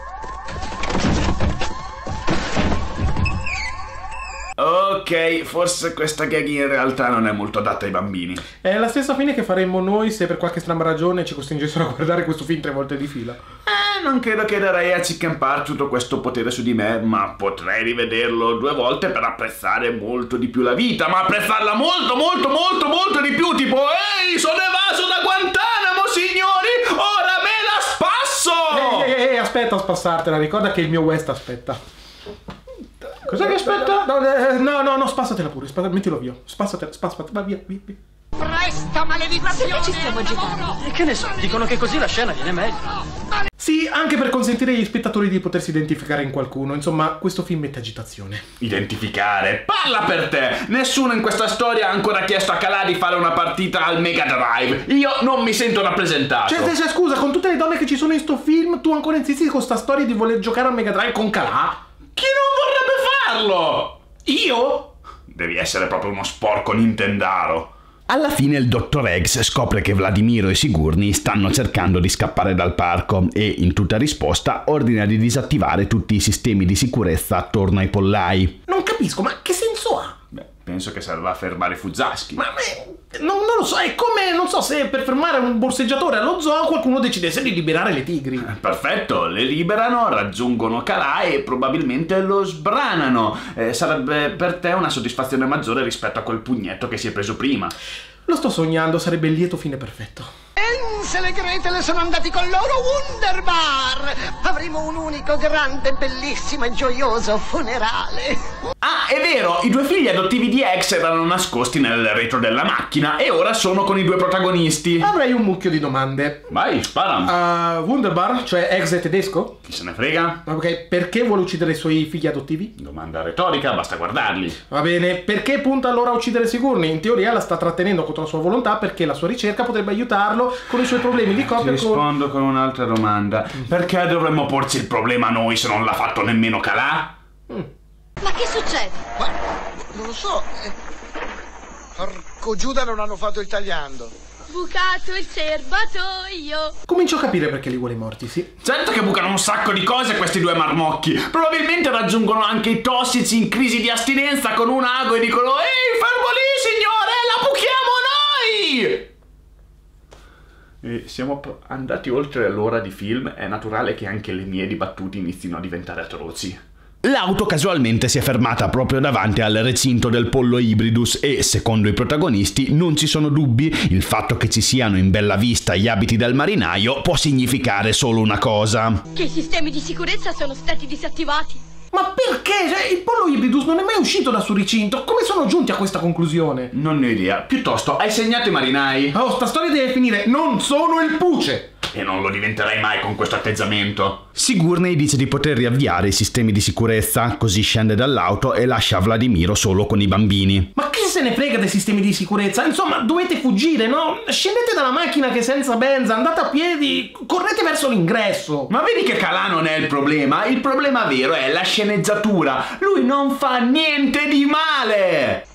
Ok, forse questa gag in realtà non è molto adatta ai bambini. È la stessa fine che faremmo noi se per qualche strana ragione ci costringessero a guardare questo film tre volte di fila. Eh, non credo che darei a Chicken Park tutto questo potere su di me, ma potrei rivederlo due volte per apprezzare molto di più la vita, ma apprezzarla molto, molto, molto, molto di più, tipo, ehi, sono evaso da Guantanamo, signori, ora me la spasso! Ehi, ehi, ehi, aspetta a spassartela, ricorda che il mio West aspetta. Cosa che aspetta? No, eh, no, no, no, spassatela pure, spass- mettilo via. Spassatela, spassatela, va via, via, via. Presto, maledizione! Perché ci stiamo agitando? E che ne so, dicono che così la scena viene meglio. Sì, anche per consentire agli spettatori di potersi identificare in qualcuno. Insomma, questo film mette agitazione. Identificare? Parla per te! Nessuno in questa storia ha ancora chiesto a Calà di fare una partita al Mega Drive. Io non mi sento rappresentato. Cioè, cioè, scusa, con tutte le donne che ci sono in sto film, tu ancora insisti con sta storia di voler giocare al Mega Drive con Calà? Chi non vorrebbe farlo? Io? Devi essere proprio uno sporco nintendaro. Alla fine il dottor Eggs scopre che Vladimiro e Sigourney stanno cercando di scappare dal parco e, in tutta risposta, ordina di disattivare tutti i sistemi di sicurezza attorno ai pollai. Non capisco, ma che senso ha? Beh, penso che serva a fermare Fuzaschi. Ma beh, non, non lo so, è come, non so, se per fermare un borseggiatore allo zoo qualcuno decidesse di liberare le tigri. Perfetto, le liberano, raggiungono Calà e probabilmente lo sbranano. Eh, sarebbe per te una soddisfazione maggiore rispetto a quel pugnetto che si è preso prima. Lo sto sognando, sarebbe il lieto fine perfetto. Hansel e Gretel sono andati con loro Wunderbar. Avremo un unico, grande, bellissimo e gioioso funerale. Ah, è vero, i due figli adottivi di Eggs erano nascosti nel retro della macchina e ora sono con i due protagonisti. Avrei un mucchio di domande. Vai, spara. Uh, Wunderbar, cioè Eggs è tedesco? Chi se ne frega? Ok, perché vuole uccidere i suoi figli adottivi? Domanda retorica, basta guardarli. Va bene, perché punta allora a uccidere Sigourney? In teoria la sta trattenendo contro la sua volontà perché la sua ricerca potrebbe aiutarlo con i suoi problemi di coppia. Ti rispondo con... con un'altra domanda. Perché dovremmo porci il problema noi se non l'ha fatto nemmeno Calà? Mm. Ma che succede? Ma non lo so. Eh, porco Giuda, non hanno fatto il tagliando. Bucato il serbatoio. Comincio a capire perché li vuole morti, sì. Certo che bucano un sacco di cose questi due marmocchi. Probabilmente raggiungono anche i tossici in crisi di astinenza con un ago e dicono: ehi, fermo lì, signore, la buchiamo noi! E siamo andati oltre l'ora di film, è naturale che anche le mie dibattute inizino a diventare atroci. L'auto casualmente si è fermata proprio davanti al recinto del pollo hybridus e, secondo i protagonisti, non ci sono dubbi, il fatto che ci siano in bella vista gli abiti del marinaio può significare solo una cosa: che i sistemi di sicurezza sono stati disattivati. Ma perché? Cioè, il pollo hybridus non è mai uscito dal suo recinto. Come sono giunti a questa conclusione? Non ne ho idea. Piuttosto, hai segnato i marinai? Oh, sta storia deve finire. Non sono il Puce. E non lo diventerai mai con questo atteggiamento. Sigourney dice di poter riavviare i sistemi di sicurezza, così scende dall'auto e lascia Vladimiro solo con i bambini. Ma chi se ne frega dei sistemi di sicurezza? Insomma, dovete fuggire, no? Scendete dalla macchina che è senza benza, andate a piedi, correte verso l'ingresso. Ma vedi che Calà non è il problema. Il problema vero è la sceneggiatura. Lui non fa niente di male.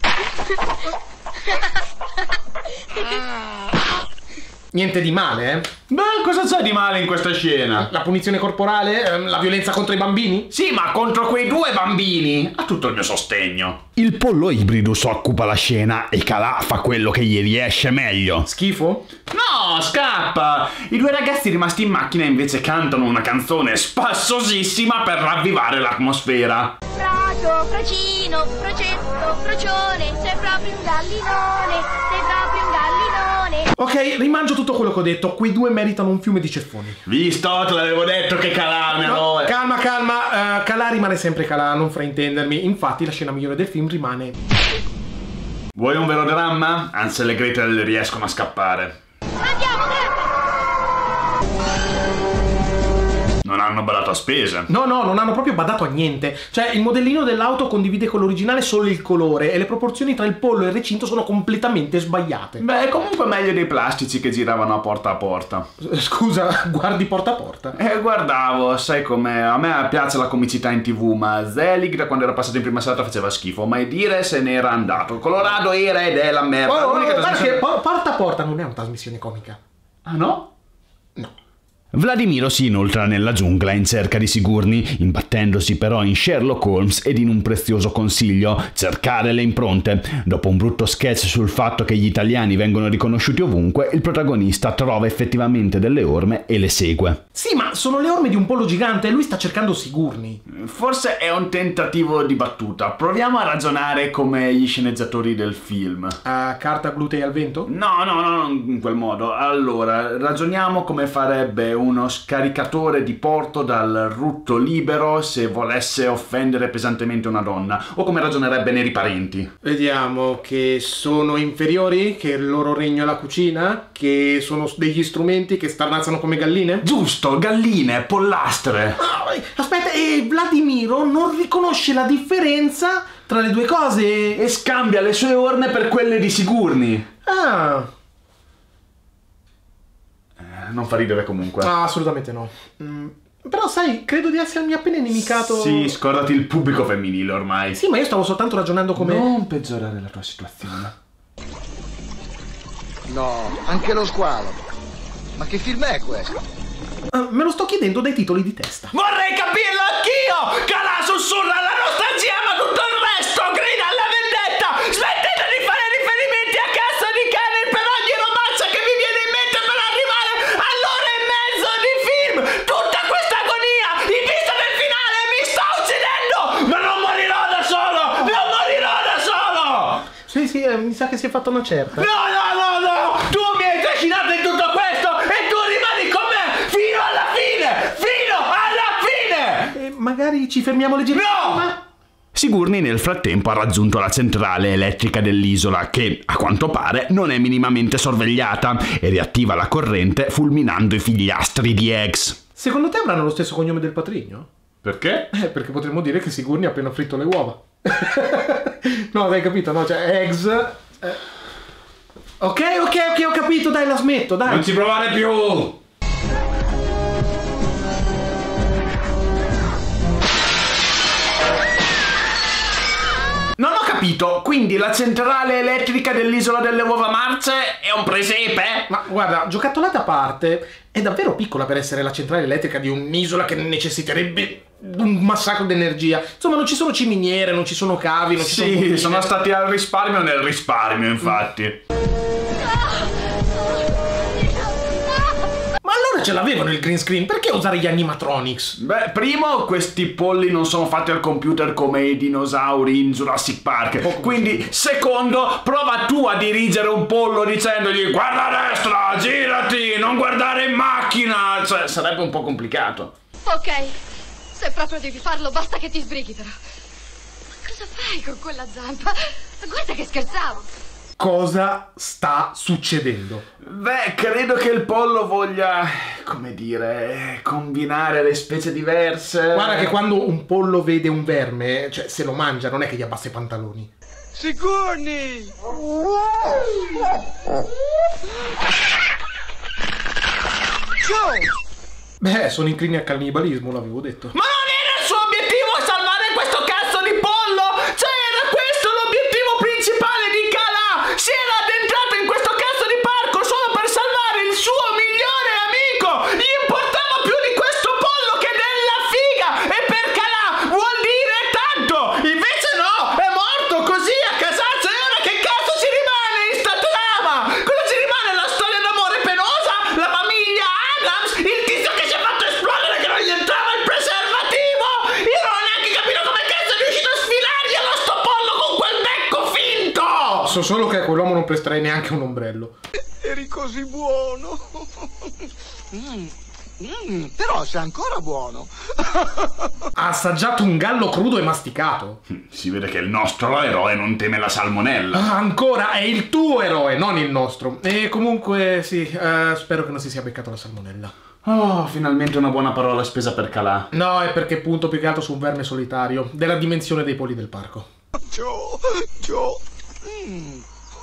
Niente di male, eh? Beh, cosa c'è di male in questa scena? La punizione corporale? La violenza contro i bambini? Sì, ma contro quei due bambini ha tutto il mio sostegno. Il pollo hybridus occupa la scena e Calà fa quello che gli riesce meglio. Schifo? No, scappa! I due ragazzi rimasti in macchina invece cantano una canzone spassosissima per ravvivare l'atmosfera. Frato, fracino, frocetto, frocione, sei proprio un gallinone, sei proprio un gallinone. Ok, rimangio tutto quello che ho detto. Quei due meritano un fiume di ceffoni. Visto? Te l'avevo detto che Calà è un no, eroe. Calma, calma. Uh, Calà rimane sempre Calà, non fraintendermi. Infatti la scena migliore del film rimane... Vuoi un vero dramma? Hansel e Gretel riescono a scappare. Andiamo, grazie! Non hanno badato a spese. No, no, non hanno proprio badato a niente. Cioè, il modellino dell'auto condivide con l'originale solo il colore e le proporzioni tra il pollo e il recinto sono completamente sbagliate. Beh, è comunque meglio dei plastici che giravano a porta a porta. Scusa, guardi porta a porta? Eh, guardavo, sai com'è, a me piace la comicità in tv, ma Zelig da quando era passato in prima serata faceva schifo, mai dire se ne era andato. Colorado era ed è la merda. Oh, L'unica oh, trasmissione... perché porta a porta non è una trasmissione comica. Ah no? No. Vladimiro si inoltra nella giungla in cerca di Sigourney, imbattendosi però in Sherlock Holmes ed in un prezioso consiglio: cercare le impronte. Dopo un brutto sketch sul fatto che gli italiani vengono riconosciuti ovunque, il protagonista trova effettivamente delle orme e le segue. Sì, ma sono le orme di un pollo gigante e lui sta cercando Sigourney. Forse è un tentativo di battuta. Proviamo a ragionare come gli sceneggiatori del film. A carta, glutei al vento? No, no, no, non in quel modo. Allora, ragioniamo come farebbe uno scaricatore di porto dal rutto libero se volesse offendere pesantemente una donna, o come ragionerebbe Neri Parenti. Vediamo, che sono inferiori, che il loro regno è la cucina, che sono degli strumenti che starnazzano come galline? Giusto, galline, pollastre. Ah, aspetta, e Vladimiro non riconosce la differenza tra le due cose e scambia le sue orme per quelle di Sigourney. Ah. Non fa ridere comunque. Ah, assolutamente no. Mm, però sai, credo di essermi appena inimicato. Sì, scordati il pubblico femminile ormai. Sì, ma io stavo soltanto ragionando come... Non peggiorare la tua situazione. No, anche lo squalo. Ma che film è questo? Uh, me lo sto chiedendo dai titoli di testa. Vorrei capirlo anch'io! Calà sussurra la nostalgia, ma tutto il resto grida alla vendetta! Smettete di fare riferimenti a cazzo di cane per ogni robaccia che vi viene in mente per arrivare all'ora e mezzo di film! Tutta questa agonia in vista del finale mi sta uccidendo! Ma non morirò da solo! Non morirò da solo! Sì, sì, eh, mi sa che si è fatta una certa. No, no, no, no! Tu mi hai trascinato in tutto questo e tu rimani con me fino alla fine! Fino alla fine! E magari ci fermiamo leggermente. No! Ma... Sigourney nel frattempo ha raggiunto la centrale elettrica dell'isola che, a quanto pare, non è minimamente sorvegliata e riattiva la corrente fulminando i figliastri di Eggs. Secondo te avranno lo stesso cognome del patrigno? Perché? Eh, perché potremmo dire che Sigourney ha appena fritto le uova. No, hai capito, no? Cioè, Eggs... Eh... Ok, ok, ok, ho capito, dai, la smetto, dai. Non ci provare più! Non ho capito, quindi la centrale elettrica dell'isola delle uova marce è un presepe? Ma guarda, giocattolate a parte, è davvero piccola per essere la centrale elettrica di un'isola che necessiterebbe un massacro di energia. Insomma, non ci sono ciminiere, non ci sono cavi, non ci sono... Sì, sono stati al risparmio nel risparmio, infatti. Ma allora ce l'avevano il green screen, perché usare gli animatronics? Beh, primo, questi polli non sono fatti al computer come i dinosauri in Jurassic Park. Oh, quindi, secondo, prova tu a dirigere un pollo dicendogli guarda a destra, girati, non guardare in macchina. Cioè, sarebbe un po' complicato. Ok, se proprio devi farlo, basta che ti sbrighi però. Ma cosa fai con quella zampa? Guarda che scherzavo. Cosa sta succedendo? Beh, credo che il pollo voglia, come dire, combinare le specie diverse. Guarda che quando un pollo vede un verme, cioè se lo mangia, non è che gli abbassa i pantaloni. Sigourney! Beh, sono inclini al cannibalismo, l'avevo detto. Ma non era il suo obiettivo salvare questo cazzo di pollo! Cioè era questo l'obiettivo principale di Calà! Si era addentrato in questo cazzo di parco solo per salvare il suo migliore amico! Gli importava più di questo pollo che della figa! E per Calà vuol dire tanto! Invece no! È morto così a casaccio! E ora che cazzo ci rimane in sta trama? Cosa ci rimane? La storia d'amore penosa? La famiglia Adams? Il tizio che si è fatto esplodere che non gli entrava il preservativo? Io non ho neanche capito come cazzo è riuscito a sfilarglielo sto pollo con quel becco finto! So solo che a quell'uomo non presterei neanche un ombrello. Eri così buono. Mm. Mm, però sei ancora buono. Ha assaggiato un gallo crudo e masticato. Si vede che il nostro eroe non teme la salmonella. Ah, ancora, è il tuo eroe, non il nostro. E comunque, sì, uh, spero che non si sia beccato la salmonella. Oh, finalmente una buona parola spesa per Calà. No, è perché punto più che altro su un verme solitario, della dimensione dei polli del parco. Joe, Joe. Mm.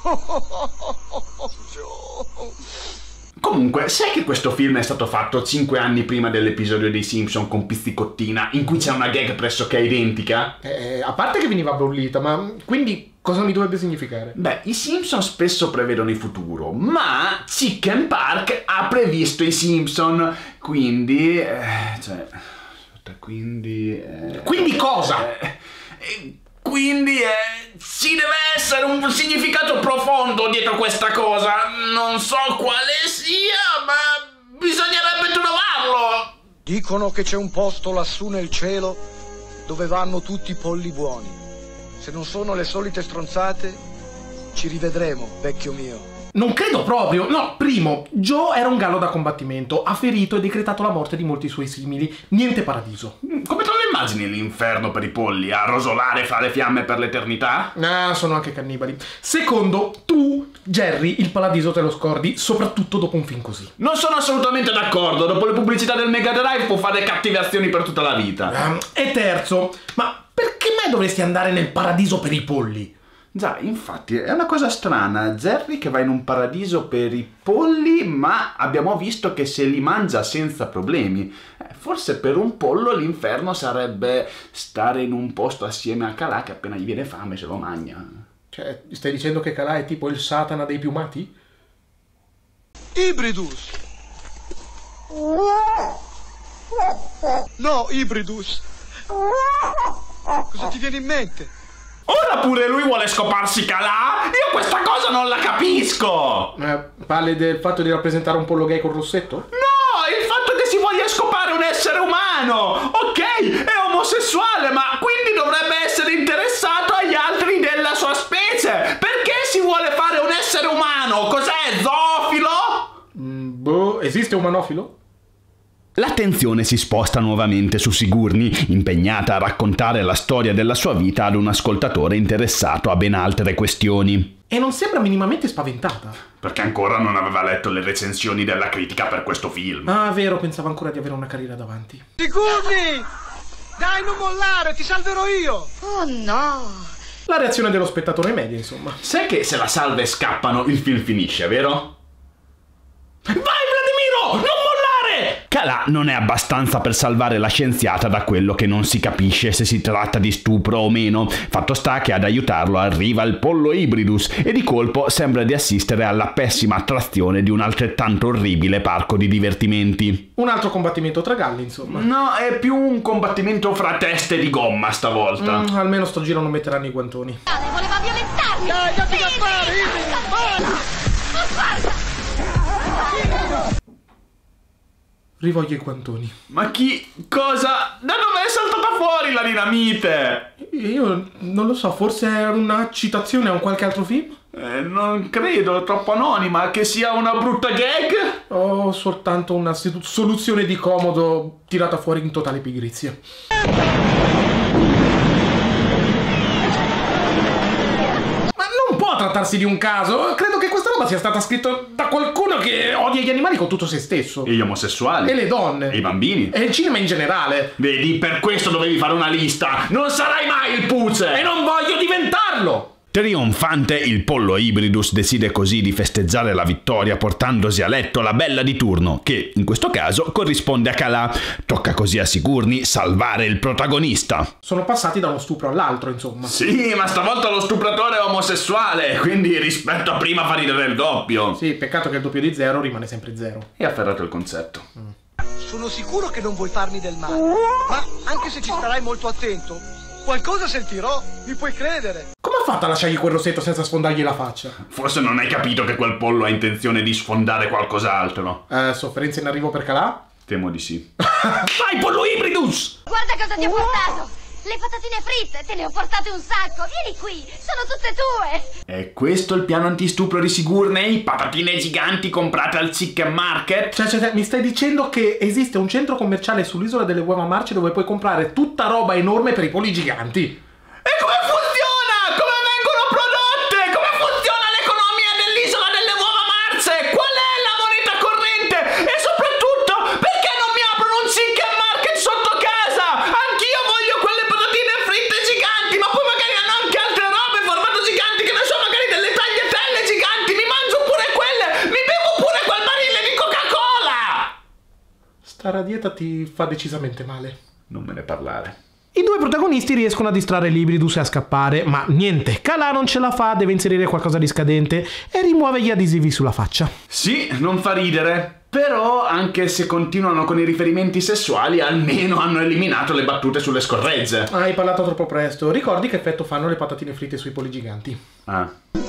Joe. Comunque, sai che questo film è stato fatto cinque anni prima dell'episodio dei Simpson con Pizzicottina, in cui c'è una gag pressoché identica? Eh, a parte che veniva bollita, ma quindi cosa mi dovrebbe significare? Beh, i Simpson spesso prevedono il futuro, ma Chicken Park ha previsto i Simpson, quindi... Eh, cioè... Quindi... Eh, quindi cosa? Eh, eh, Quindi eh, ci deve essere un significato profondo dietro questa cosa. Non so quale sia, ma bisognerebbe trovarlo. Dicono che c'è un posto lassù nel cielo dove vanno tutti i polli buoni. Se non sono le solite stronzate, ci rivedremo, vecchio mio. Non credo proprio. No, primo, Joe era un gallo da combattimento, ha ferito e decretato la morte di molti suoi simili. Niente paradiso. Come te lo immagini l'inferno per i polli? A rosolare fra le fiamme per l'eternità? Ah, sono anche cannibali. Secondo, tu, Jerry, il paradiso te lo scordi, soprattutto dopo un film così. Non sono assolutamente d'accordo. Dopo le pubblicità del Mega Drive può fare cattive azioni per tutta la vita. Um, e terzo, ma perché mai dovresti andare nel paradiso per i polli? Già, infatti, è una cosa strana. Jerry che va in un paradiso per i polli, ma abbiamo visto che se li mangia senza problemi. Eh, forse per un pollo l'inferno sarebbe stare in un posto assieme a Calà che appena gli viene fame se lo mangia. Cioè, stai dicendo che Calà è tipo il Satana dei piumati? Ibridus! No, Ibridus! Cosa ti viene in mente? Ora pure lui vuole scoparsi Calà? Io questa cosa non la capisco! Eh, parli del fatto di rappresentare un pollo gay col rossetto? No, il fatto che si voglia scopare un essere umano! Ok, è omosessuale, ma quindi dovrebbe essere interessato agli altri della sua specie! Perché si vuole fare un essere umano? Cos'è, zoofilo? Mm, boh, esiste un manofilo? L'attenzione si sposta nuovamente su Sigourney, impegnata a raccontare la storia della sua vita ad un ascoltatore interessato a ben altre questioni. E non sembra minimamente spaventata. Perché ancora non aveva letto le recensioni della critica per questo film. Ah, vero, pensava ancora di avere una carriera davanti. Sigourney! Dai, non mollare, ti salverò io! Oh no! La reazione dello spettatore è media, insomma. Sai che se la salva e scappano il film finisce, vero? Vai, Vladimiro! Non mollare! Calà non è abbastanza per salvare la scienziata da quello che non si capisce se si tratta di stupro o meno. Fatto sta che ad aiutarlo arriva il pollo Ibridus e di colpo sembra di assistere alla pessima attrazione di un altrettanto orribile parco di divertimenti. Un altro combattimento tra galli, insomma. No, è più un combattimento fra teste di gomma stavolta. Mm, almeno sto giro non metteranno i guantoni. Voleva violentarmi! Dai, datti da fare, Ibridus, vai! Oh, guarda! Rivoglio i guantoni. Ma chi? Cosa? Da dove è saltata fuori la dinamite? Io non lo so, forse è una citazione a un qualche altro film? Eh, non credo, è troppo anonima. Che sia una brutta gag? O soltanto una soluzione di comodo tirata fuori in totale pigrizia. Trattarsi di un caso, credo che questa roba sia stata scritta da qualcuno che odia gli animali con tutto se stesso. E gli omosessuali. E le donne. E i bambini. E il cinema in generale. Vedi, per questo dovevi fare una lista. Non sarai mai il Puce. E non voglio diventarlo. Trionfante, il pollo Ibridus decide così di festeggiare la vittoria portandosi a letto la bella di turno, che in questo caso corrisponde a Calà. Tocca così a Sigourney salvare il protagonista. Sono passati da uno stupro all'altro, insomma. Sì, ma stavolta lo stupratore è omosessuale, quindi rispetto a prima fa ridere il doppio. Sì, peccato che il doppio di zero rimane sempre zero. E ha afferrato il concetto. Mm. Sono sicuro che non vuoi farmi del male, ma anche se ci starai molto attento, qualcosa sentirò, mi puoi credere. Come ha fatto a lasciargli quel rossetto senza sfondargli la faccia? Forse non hai capito che quel pollo ha intenzione di sfondare qualcos'altro. Eh, sofferenza in arrivo per Calà? Temo di sì. Vai, pollo Ibridus! Guarda cosa ti ho portato! Le patatine fritte, te ne ho portate un sacco! Vieni qui, sono tutte tue! È questo il piano antistupro di Sigourney? Patatine giganti comprate al chicken market? Cioè, cioè, mi stai dicendo che esiste un centro commerciale sull'isola delle Uova Marce dove puoi comprare tutta roba enorme per i polli giganti? E come funziona? Come vengono prodotte? Come funziona l'economia dell'isola delle Uova Marce? Qual è la moneta corrente? E soprattutto, perché Stare a dieta ti fa decisamente male. Non me ne parlare. I due protagonisti riescono a distrarre l'Hybridus e a scappare, ma niente, Calà non ce la fa, deve inserire qualcosa di scadente e rimuove gli adesivi sulla faccia. Sì, non fa ridere. Però, anche se continuano con i riferimenti sessuali, almeno hanno eliminato le battute sulle scorregge. Hai parlato troppo presto. Ricordi che effetto fanno le patatine fritte sui polli giganti? Ah.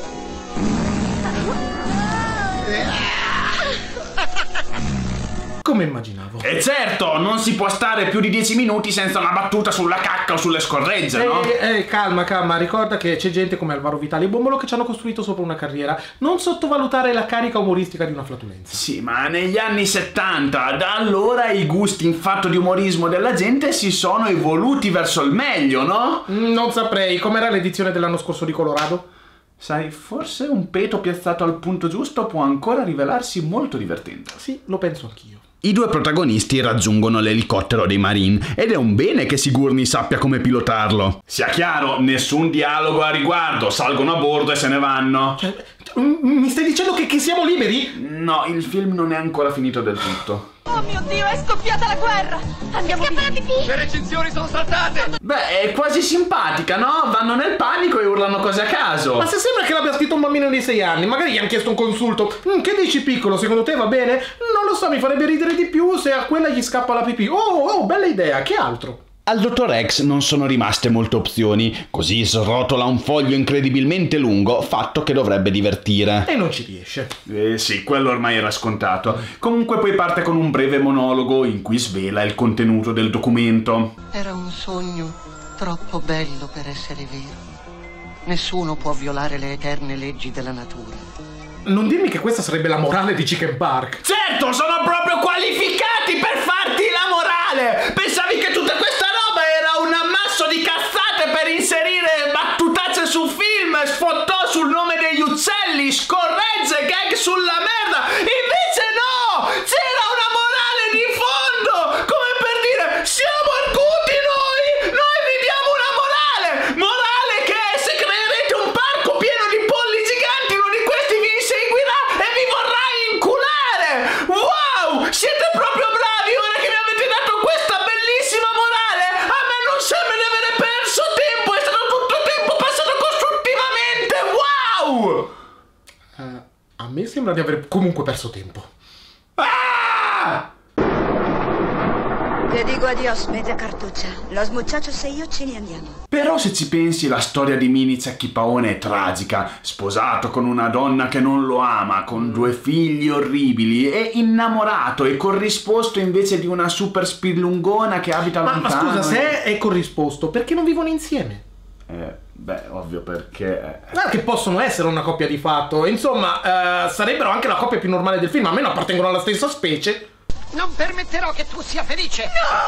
Come immaginavo. E certo, non si può stare più di dieci minuti senza una battuta sulla cacca o sulle scorregge, no? Eh, eh, calma, calma, ricorda che c'è gente come Alvaro Vitali e Bombolo che ci hanno costruito sopra una carriera. Non sottovalutare la carica umoristica di una flatulenza. Sì, ma negli anni settanta, da allora i gusti in fatto di umorismo della gente si sono evoluti verso il meglio, no? Non saprei, com'era l'edizione dell'anno scorso di Colorado? Sai, forse un peto piazzato al punto giusto può ancora rivelarsi molto divertente. Sì, lo penso anch'io. I due protagonisti raggiungono l'elicottero dei Marine ed è un bene che Sigourney sappia come pilotarlo. Sia chiaro, nessun dialogo a riguardo, salgono a bordo e se ne vanno. Cioè, mi stai dicendo che, che siamo liberi? No, il film non è ancora finito del tutto. Oh mio Dio, è scoppiata la guerra! Andiamo Scappa la pipì! Le recinzioni sono saltate! Beh, è quasi simpatica, no? Vanno nel panico e urlano cose a caso. Ma se sembra che l'abbia scritto un bambino di sei anni, magari gli hanno chiesto un consulto. Mm, che dici, piccolo? Secondo te va bene? Non lo so, mi farebbe ridere di più se a quella gli scappa la pipì. Oh, oh, bella idea, che altro? Al dottor X non sono rimaste molte opzioni, così srotola un foglio incredibilmente lungo, fatto che dovrebbe divertire. E non ci riesce. Eh sì, quello ormai era scontato. Comunque poi parte con un breve monologo in cui svela il contenuto del documento. Era un sogno troppo bello per essere vero. Nessuno può violare le eterne leggi della natura. Non dirmi che questa sarebbe la morale di Chicken Park. Certo, sono proprio qualificati per farti la morale! Pensavi che tutta questa roba era un ammasso di cazzate per inserire battutacce sul film, sfottò sul nome degli uccelli, scorregge, gag sulla merda! Invece no! C'era una morale di fondo! Come per dire, siamo arguti noi! Noi vi diamo una morale! Morale che se creerete un parco pieno di polli giganti, uno di questi vi inseguirà e vi vorrà inculare! Wow! Siete proprio bravi! Ora che mi avete dato questa bellissima morale, a me non sembra di avere perso tempo! È stato tutto tempo passato costruttivamente! Wow! Uh, a me sembra di aver comunque perso tempo. Ah! Te digo adios, mezza cartuccia. Los muchachos e io ce ne andiamo. Però se ci pensi, la storia di Mini Zacchipaone è tragica. Sposato con una donna che non lo ama, con due figli orribili, e innamorato e corrisposto invece di una super spillungona che abita Ma, lontano. ma scusa, e... se è corrisposto, perché non vivono insieme? Eh, beh, ovvio perché... Ah, che possono essere una coppia di fatto. Insomma, eh, sarebbero anche la coppia più normale del film, almeno appartengono alla stessa specie. Non permetterò che tu sia felice!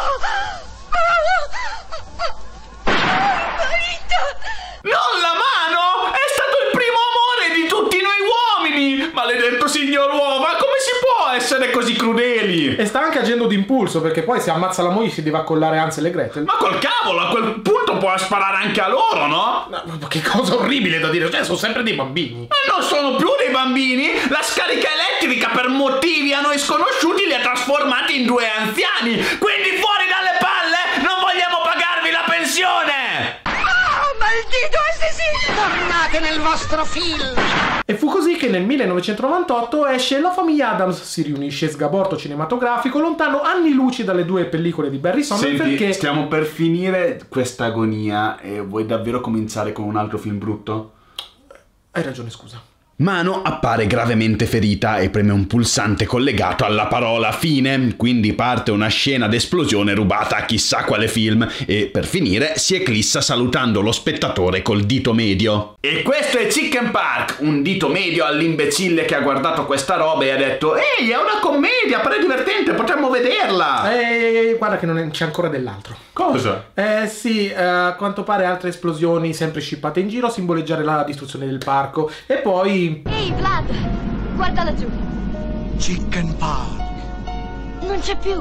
Non la mano! È stato il primo amore di tutti noi uomini! Maledetto signor uomo, ma come si può essere così crudeli? E sta anche agendo d'impulso, perché poi se ammazza la moglie si deve accollare Hansel e Gretel. Ma col cavolo, a quel punto può sparare anche a loro, no? Ma, ma che cosa orribile da dire, cioè sono sempre dei bambini. Ma non sono più dei bambini! La scarica elettrica per motivi a noi sconosciuti li ha trasformati in due anziani! Quindi fuori dalle palle! Non vogliamo pagarvi la pensione! Maldito assassino! Tornate nel vostro film! E fu così che nel millenovecentonovantotto esce La famiglia Addams si riunisce, sgaborto cinematografico lontano anni luci dalle due pellicole di Barry Sonnenfeld. Senti, perché stiamo per finire questa agonia e vuoi davvero cominciare con un altro film brutto? Hai ragione, scusa. Mano appare gravemente ferita e preme un pulsante collegato alla parola fine, quindi parte una scena d'esplosione rubata a chissà quale film e per finire si eclissa salutando lo spettatore col dito medio. E questo è Chicken Park, un dito medio all'imbecille che ha guardato questa roba e ha detto «Ehi, è una commedia, pare divertente, potremmo vederla!» Eh, guarda che non è, c'è ancora dell'altro. Cosa? Eh sì, eh, a quanto pare altre esplosioni sempre scippate in giro a simboleggiare la distruzione del parco e poi... Ehi, Vlad, guarda laggiù. Chicken Park. Non c'è più.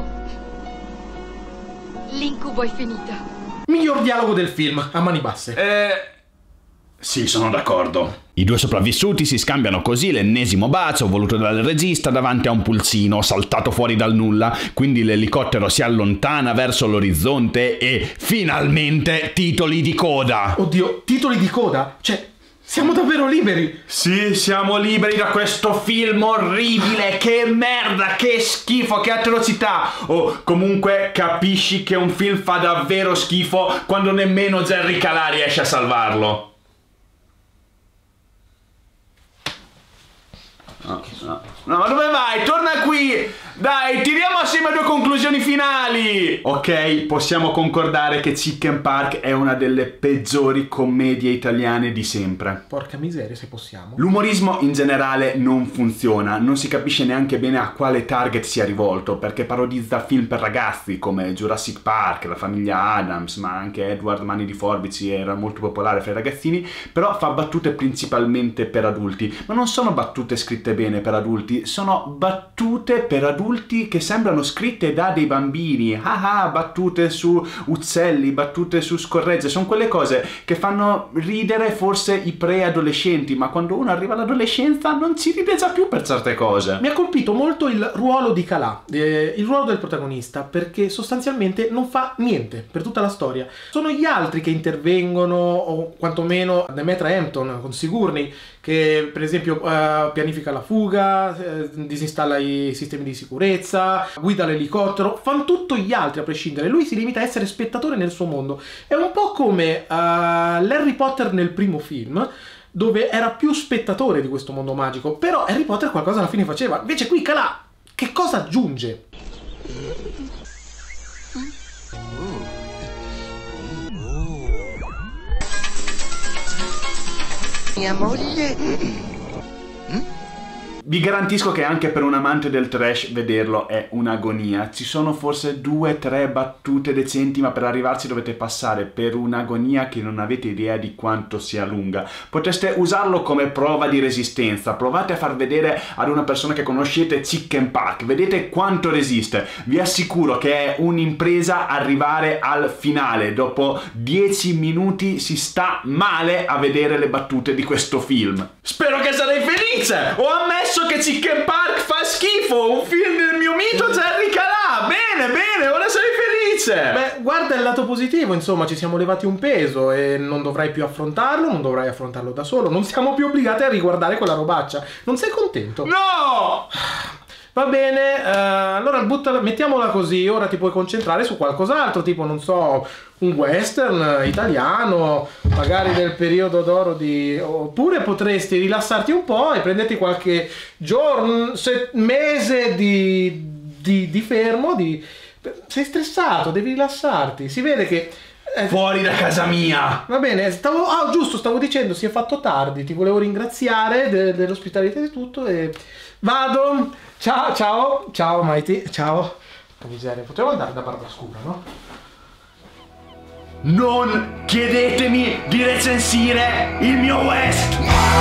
L'incubo è finito. Miglior dialogo del film, a mani basse. Eh... Sì, sono d'accordo. I due sopravvissuti si scambiano così l'ennesimo bacio voluto dal regista davanti a un pulsino saltato fuori dal nulla, quindi l'elicottero si allontana verso l'orizzonte e finalmente titoli di coda. Oddio, titoli di coda? Cioè, siamo davvero liberi? Sì, siamo liberi da questo film orribile, che merda, che schifo, che atrocità. O comunque capisci che un film fa davvero schifo quando nemmeno Jerry Calà riesce a salvarlo. No, no, no, ma dove vai? Torna qui! Dai, tiriamo assieme due conclusioni finali! Ok, possiamo concordare che Chicken Park è una delle peggiori commedie italiane di sempre. Porca miseria, se possiamo. L'umorismo in generale non funziona, non si capisce neanche bene a quale target sia rivolto, perché parodizza film per ragazzi come Jurassic Park, La famiglia Addams, ma anche Edward Mani di Forbici era molto popolare fra i ragazzini, però fa battute principalmente per adulti, ma non sono battute scritte bene per adulti, sono battute per adulti che sembrano scritte da dei bambini. Ah ah, battute su uccelli, battute su scorregge, sono quelle cose che fanno ridere forse i preadolescenti, ma quando uno arriva all'adolescenza non ci ride già più per certe cose. Mi ha colpito molto il ruolo di Calà, eh, il ruolo del protagonista, perché sostanzialmente non fa niente per tutta la storia. Sono gli altri che intervengono, o quantomeno Demetra Hampton con Sigourney, che per esempio uh, pianifica la fuga, eh, disinstalla i sistemi di sicurezza, guida l'elicottero, fanno tutto gli altri a prescindere, lui si limita a essere spettatore nel suo mondo. È un po' come uh, l'Harry Potter nel primo film, dove era più spettatore di questo mondo magico, però Harry Potter qualcosa alla fine faceva, invece qui Calà che cosa aggiunge? Mia moglie... Vi garantisco che anche per un amante del trash vederlo è un'agonia. Ci sono forse due o tre battute decenti, ma per arrivarci dovete passare per un'agonia che non avete idea di quanto sia lunga. Potreste usarlo come prova di resistenza. Provate a far vedere ad una persona che conoscete Chicken Park, vedete quanto resiste. Vi assicuro che è un'impresa arrivare al finale. Dopo dieci minuti si sta male a vedere le battute di questo film. Spero che sarei felice! Ho ammesso che Chicken Park fa schifo, un film del mio mito Jerry Calà. Bene, bene, ora sei felice. Beh, guarda il lato positivo, insomma, ci siamo levati un peso e non dovrai più affrontarlo, non dovrai affrontarlo da solo, non siamo più obbligati a riguardare quella robaccia. Non sei contento? No! Va bene, uh, allora buttala, mettiamola così, ora ti puoi concentrare su qualcos'altro, tipo, non so, un western italiano, magari del periodo d'oro di... oppure potresti rilassarti un po' e prenderti qualche giorno, se... mese di, di, di fermo, di... sei stressato, devi rilassarti, si vede che... Eh, fuori da casa mia! Va bene, stavo... ah, giusto, stavo dicendo, si è fatto tardi, ti volevo ringraziare de dell'ospitalità di tutto e... vado! Ciao, ciao, ciao Mighty, ciao. Che miseria, potremmo andare da Barbascura, no? Non chiedetemi di recensire il mio West!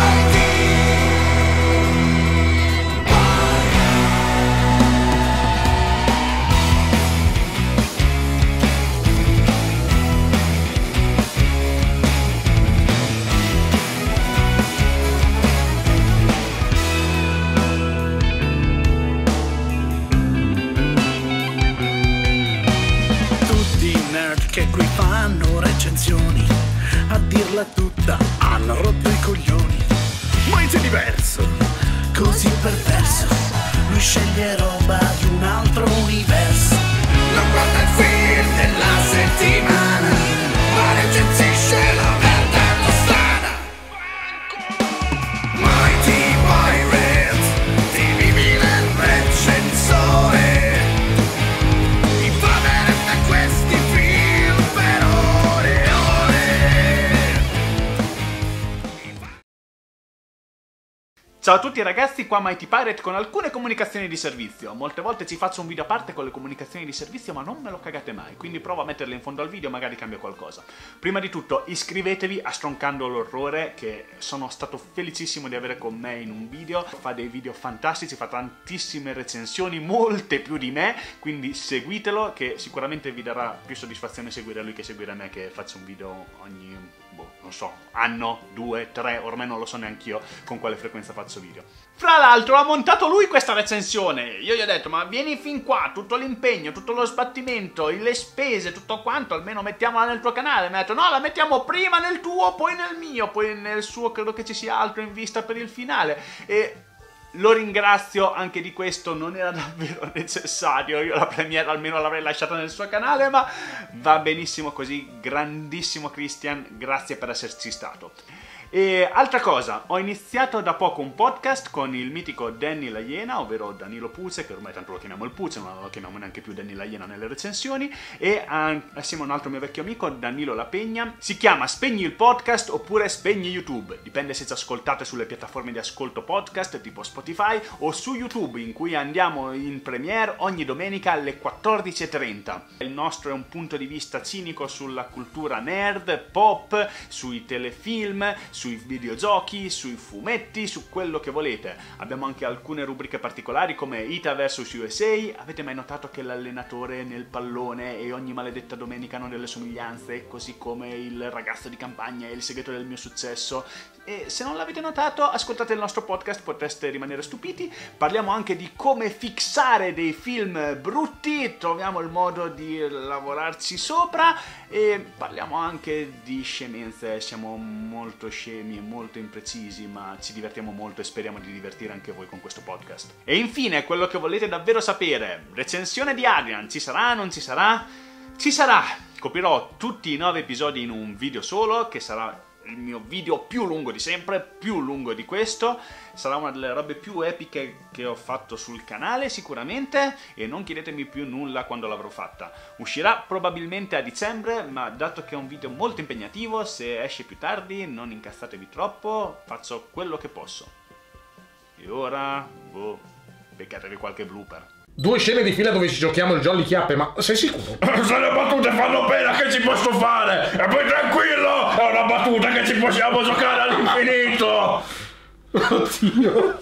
Che qui fanno recensioni, a dirla tutta hanno rotto i coglioni. Mighty è diverso, così perverso, lui sceglie roba di un altro universo. Non guarda il film della settimana, ma recensisce la merda strana. Mighty Pirate, ti vivi nel recensore. Ciao a tutti ragazzi, qua Mighty Pirate con alcune comunicazioni di servizio. Molte volte ci faccio un video a parte con le comunicazioni di servizio, ma non me lo cagate mai, quindi provo a metterle in fondo al video, magari cambia qualcosa. Prima di tutto iscrivetevi a Stroncando l'Orrore, che sono stato felicissimo di avere con me in un video. Fa dei video fantastici, fa tantissime recensioni, molte più di me, quindi seguitelo, che sicuramente vi darà più soddisfazione seguire lui che seguire me, che faccio un video ogni boh, non so, anno, due, tre, ormai non lo so neanch'io con quale frequenza faccio video. Fra l'altro ha montato lui questa recensione, io gli ho detto ma vieni fin qua, tutto l'impegno, tutto lo sbattimento, le spese, tutto quanto, almeno mettiamola nel tuo canale. Mi ha detto no, la mettiamo prima nel tuo, poi nel mio, poi nel suo credo che ci sia altro in vista per il finale. E lo ringrazio anche di questo, non era davvero necessario, io la premiere almeno l'avrei lasciata nel suo canale, ma va benissimo così, grandissimo Christian, grazie per esserci stato. E altra cosa, ho iniziato da poco un podcast con il mitico Danny La Iena, ovvero Danilo Puze, che ormai tanto lo chiamiamo il Puze, non lo chiamiamo neanche più Danny La Iena nelle recensioni, e assieme a un altro mio vecchio amico, Danilo La Pegna. Si chiama Spegni il podcast oppure Spegni YouTube, dipende se ci ascoltate sulle piattaforme di ascolto podcast tipo Spotify o su YouTube, in cui andiamo in premiere ogni domenica alle quattordici e trenta. Il nostro è un punto di vista cinico sulla cultura nerd, pop, sui telefilm, sui videogiochi, sui fumetti, su quello che volete. Abbiamo anche alcune rubriche particolari come Ita versus U S A. Avete mai notato che l'allenatore nel pallone e ogni maledetta domenica hanno delle somiglianze, così come il ragazzo di campagna e il segreto del mio successo? E se non l'avete notato, ascoltate il nostro podcast, potreste rimanere stupiti. Parliamo anche di come fixare dei film brutti, troviamo il modo di lavorarci sopra, e parliamo anche di scemenze. Siamo molto scemi e molto imprecisi, ma ci divertiamo molto e speriamo di divertire anche voi con questo podcast. E infine, quello che volete davvero sapere, recensione di Adrian, ci sarà, non ci sarà? Ci sarà! Coprirò tutti i nove episodi in un video solo, che sarà il mio video più lungo di sempre, più lungo di questo. Sarà una delle robe più epiche che ho fatto sul canale sicuramente, e non chiedetemi più nulla quando l'avrò fatta. Uscirà probabilmente a dicembre, ma dato che è un video molto impegnativo, se esce più tardi non incazzatevi troppo, faccio quello che posso. E ora, boh, beccatevi qualche blooper. Due scene di fila dove ci giochiamo il Jolly Chiappe, ma sei sicuro? Se le battute fanno pena, che ci posso fare? E poi tranquillo, è una battuta che ci possiamo giocare all'infinito! Oddio.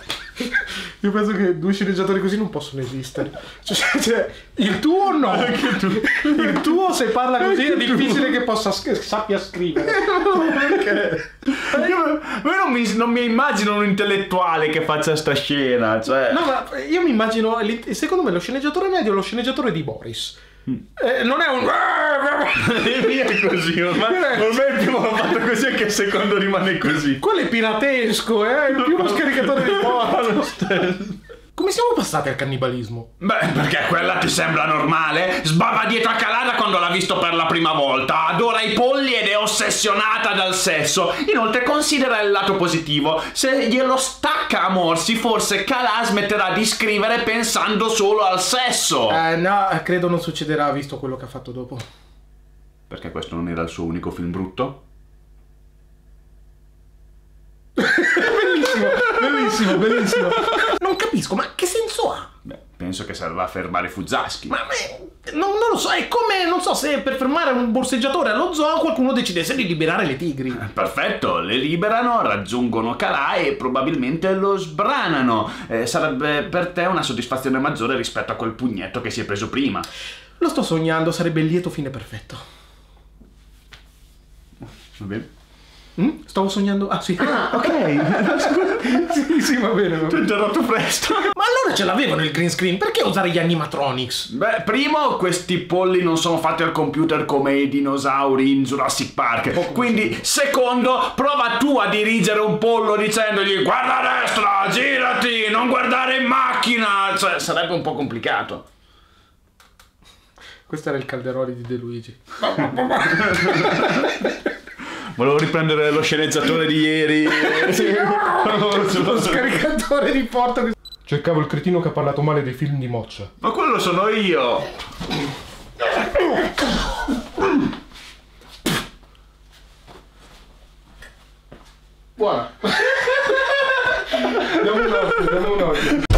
Io penso che due sceneggiatori così non possono esistere. Cioè, cioè il tuo no. Anche tu. Il tuo, se parla così, anche è difficile tu. Che possa sappia scrivere. Perché? Io, io non, mi, non mi immagino un intellettuale che faccia sta scena. Cioè. No, ma io mi immagino, secondo me lo sceneggiatore medio è lo sceneggiatore di Boris. Eh, non è un e via così, ormai, ormai il primo l'ho fatto così e che il secondo rimane così. Quello è piratesco, eh? È più uno scaricatore di porno. Come siamo passati al cannibalismo? Beh, perché quella ti sembra normale? Sbava dietro a Calada quando l'ha visto per la prima volta, adora i polli ed è ossessionata dal sesso. Inoltre considera il lato positivo: se glielo stacca a morsi, forse Calà smetterà di scrivere pensando solo al sesso. Eh no, credo non succederà visto quello che ha fatto dopo. Perché questo non era il suo unico film brutto? Bellissimo, bellissimo, bellissimo. Non capisco, ma che senso ha? Beh, penso che serva a fermare Fuzaschi. Ma, ma non, non lo so, è come, non so, se per fermare un borseggiatore allo zoo qualcuno decidesse di liberare le tigri. Perfetto, le liberano, raggiungono Calà e probabilmente lo sbranano. Eh, sarebbe per te una soddisfazione maggiore rispetto a quel pugnetto che si è preso prima. Lo sto sognando, sarebbe il lieto fine perfetto. Va bene. Mm? Stavo sognando... Ah sì. Ah, ok. Sì, sì, va bene, va bene. Ti ho interrotto presto. Ma allora ce l'avevano il green screen, perché usare gli animatronics? Beh, primo, questi polli non sono fatti al computer come i dinosauri in Jurassic Park. Oh, quindi, secondo, prova tu a dirigere un pollo dicendogli guarda a destra, girati, non guardare in macchina. Cioè, sarebbe un po' complicato. Questo era il Calderoli di De Luigi. Volevo riprendere lo sceneggiatore di ieri. Sì. Lo scaricatore di porta. Cercavo il cretino che ha parlato male dei film di Moccia. Ma quello sono io. Buona. Diamo un occhio, diamo un occhio.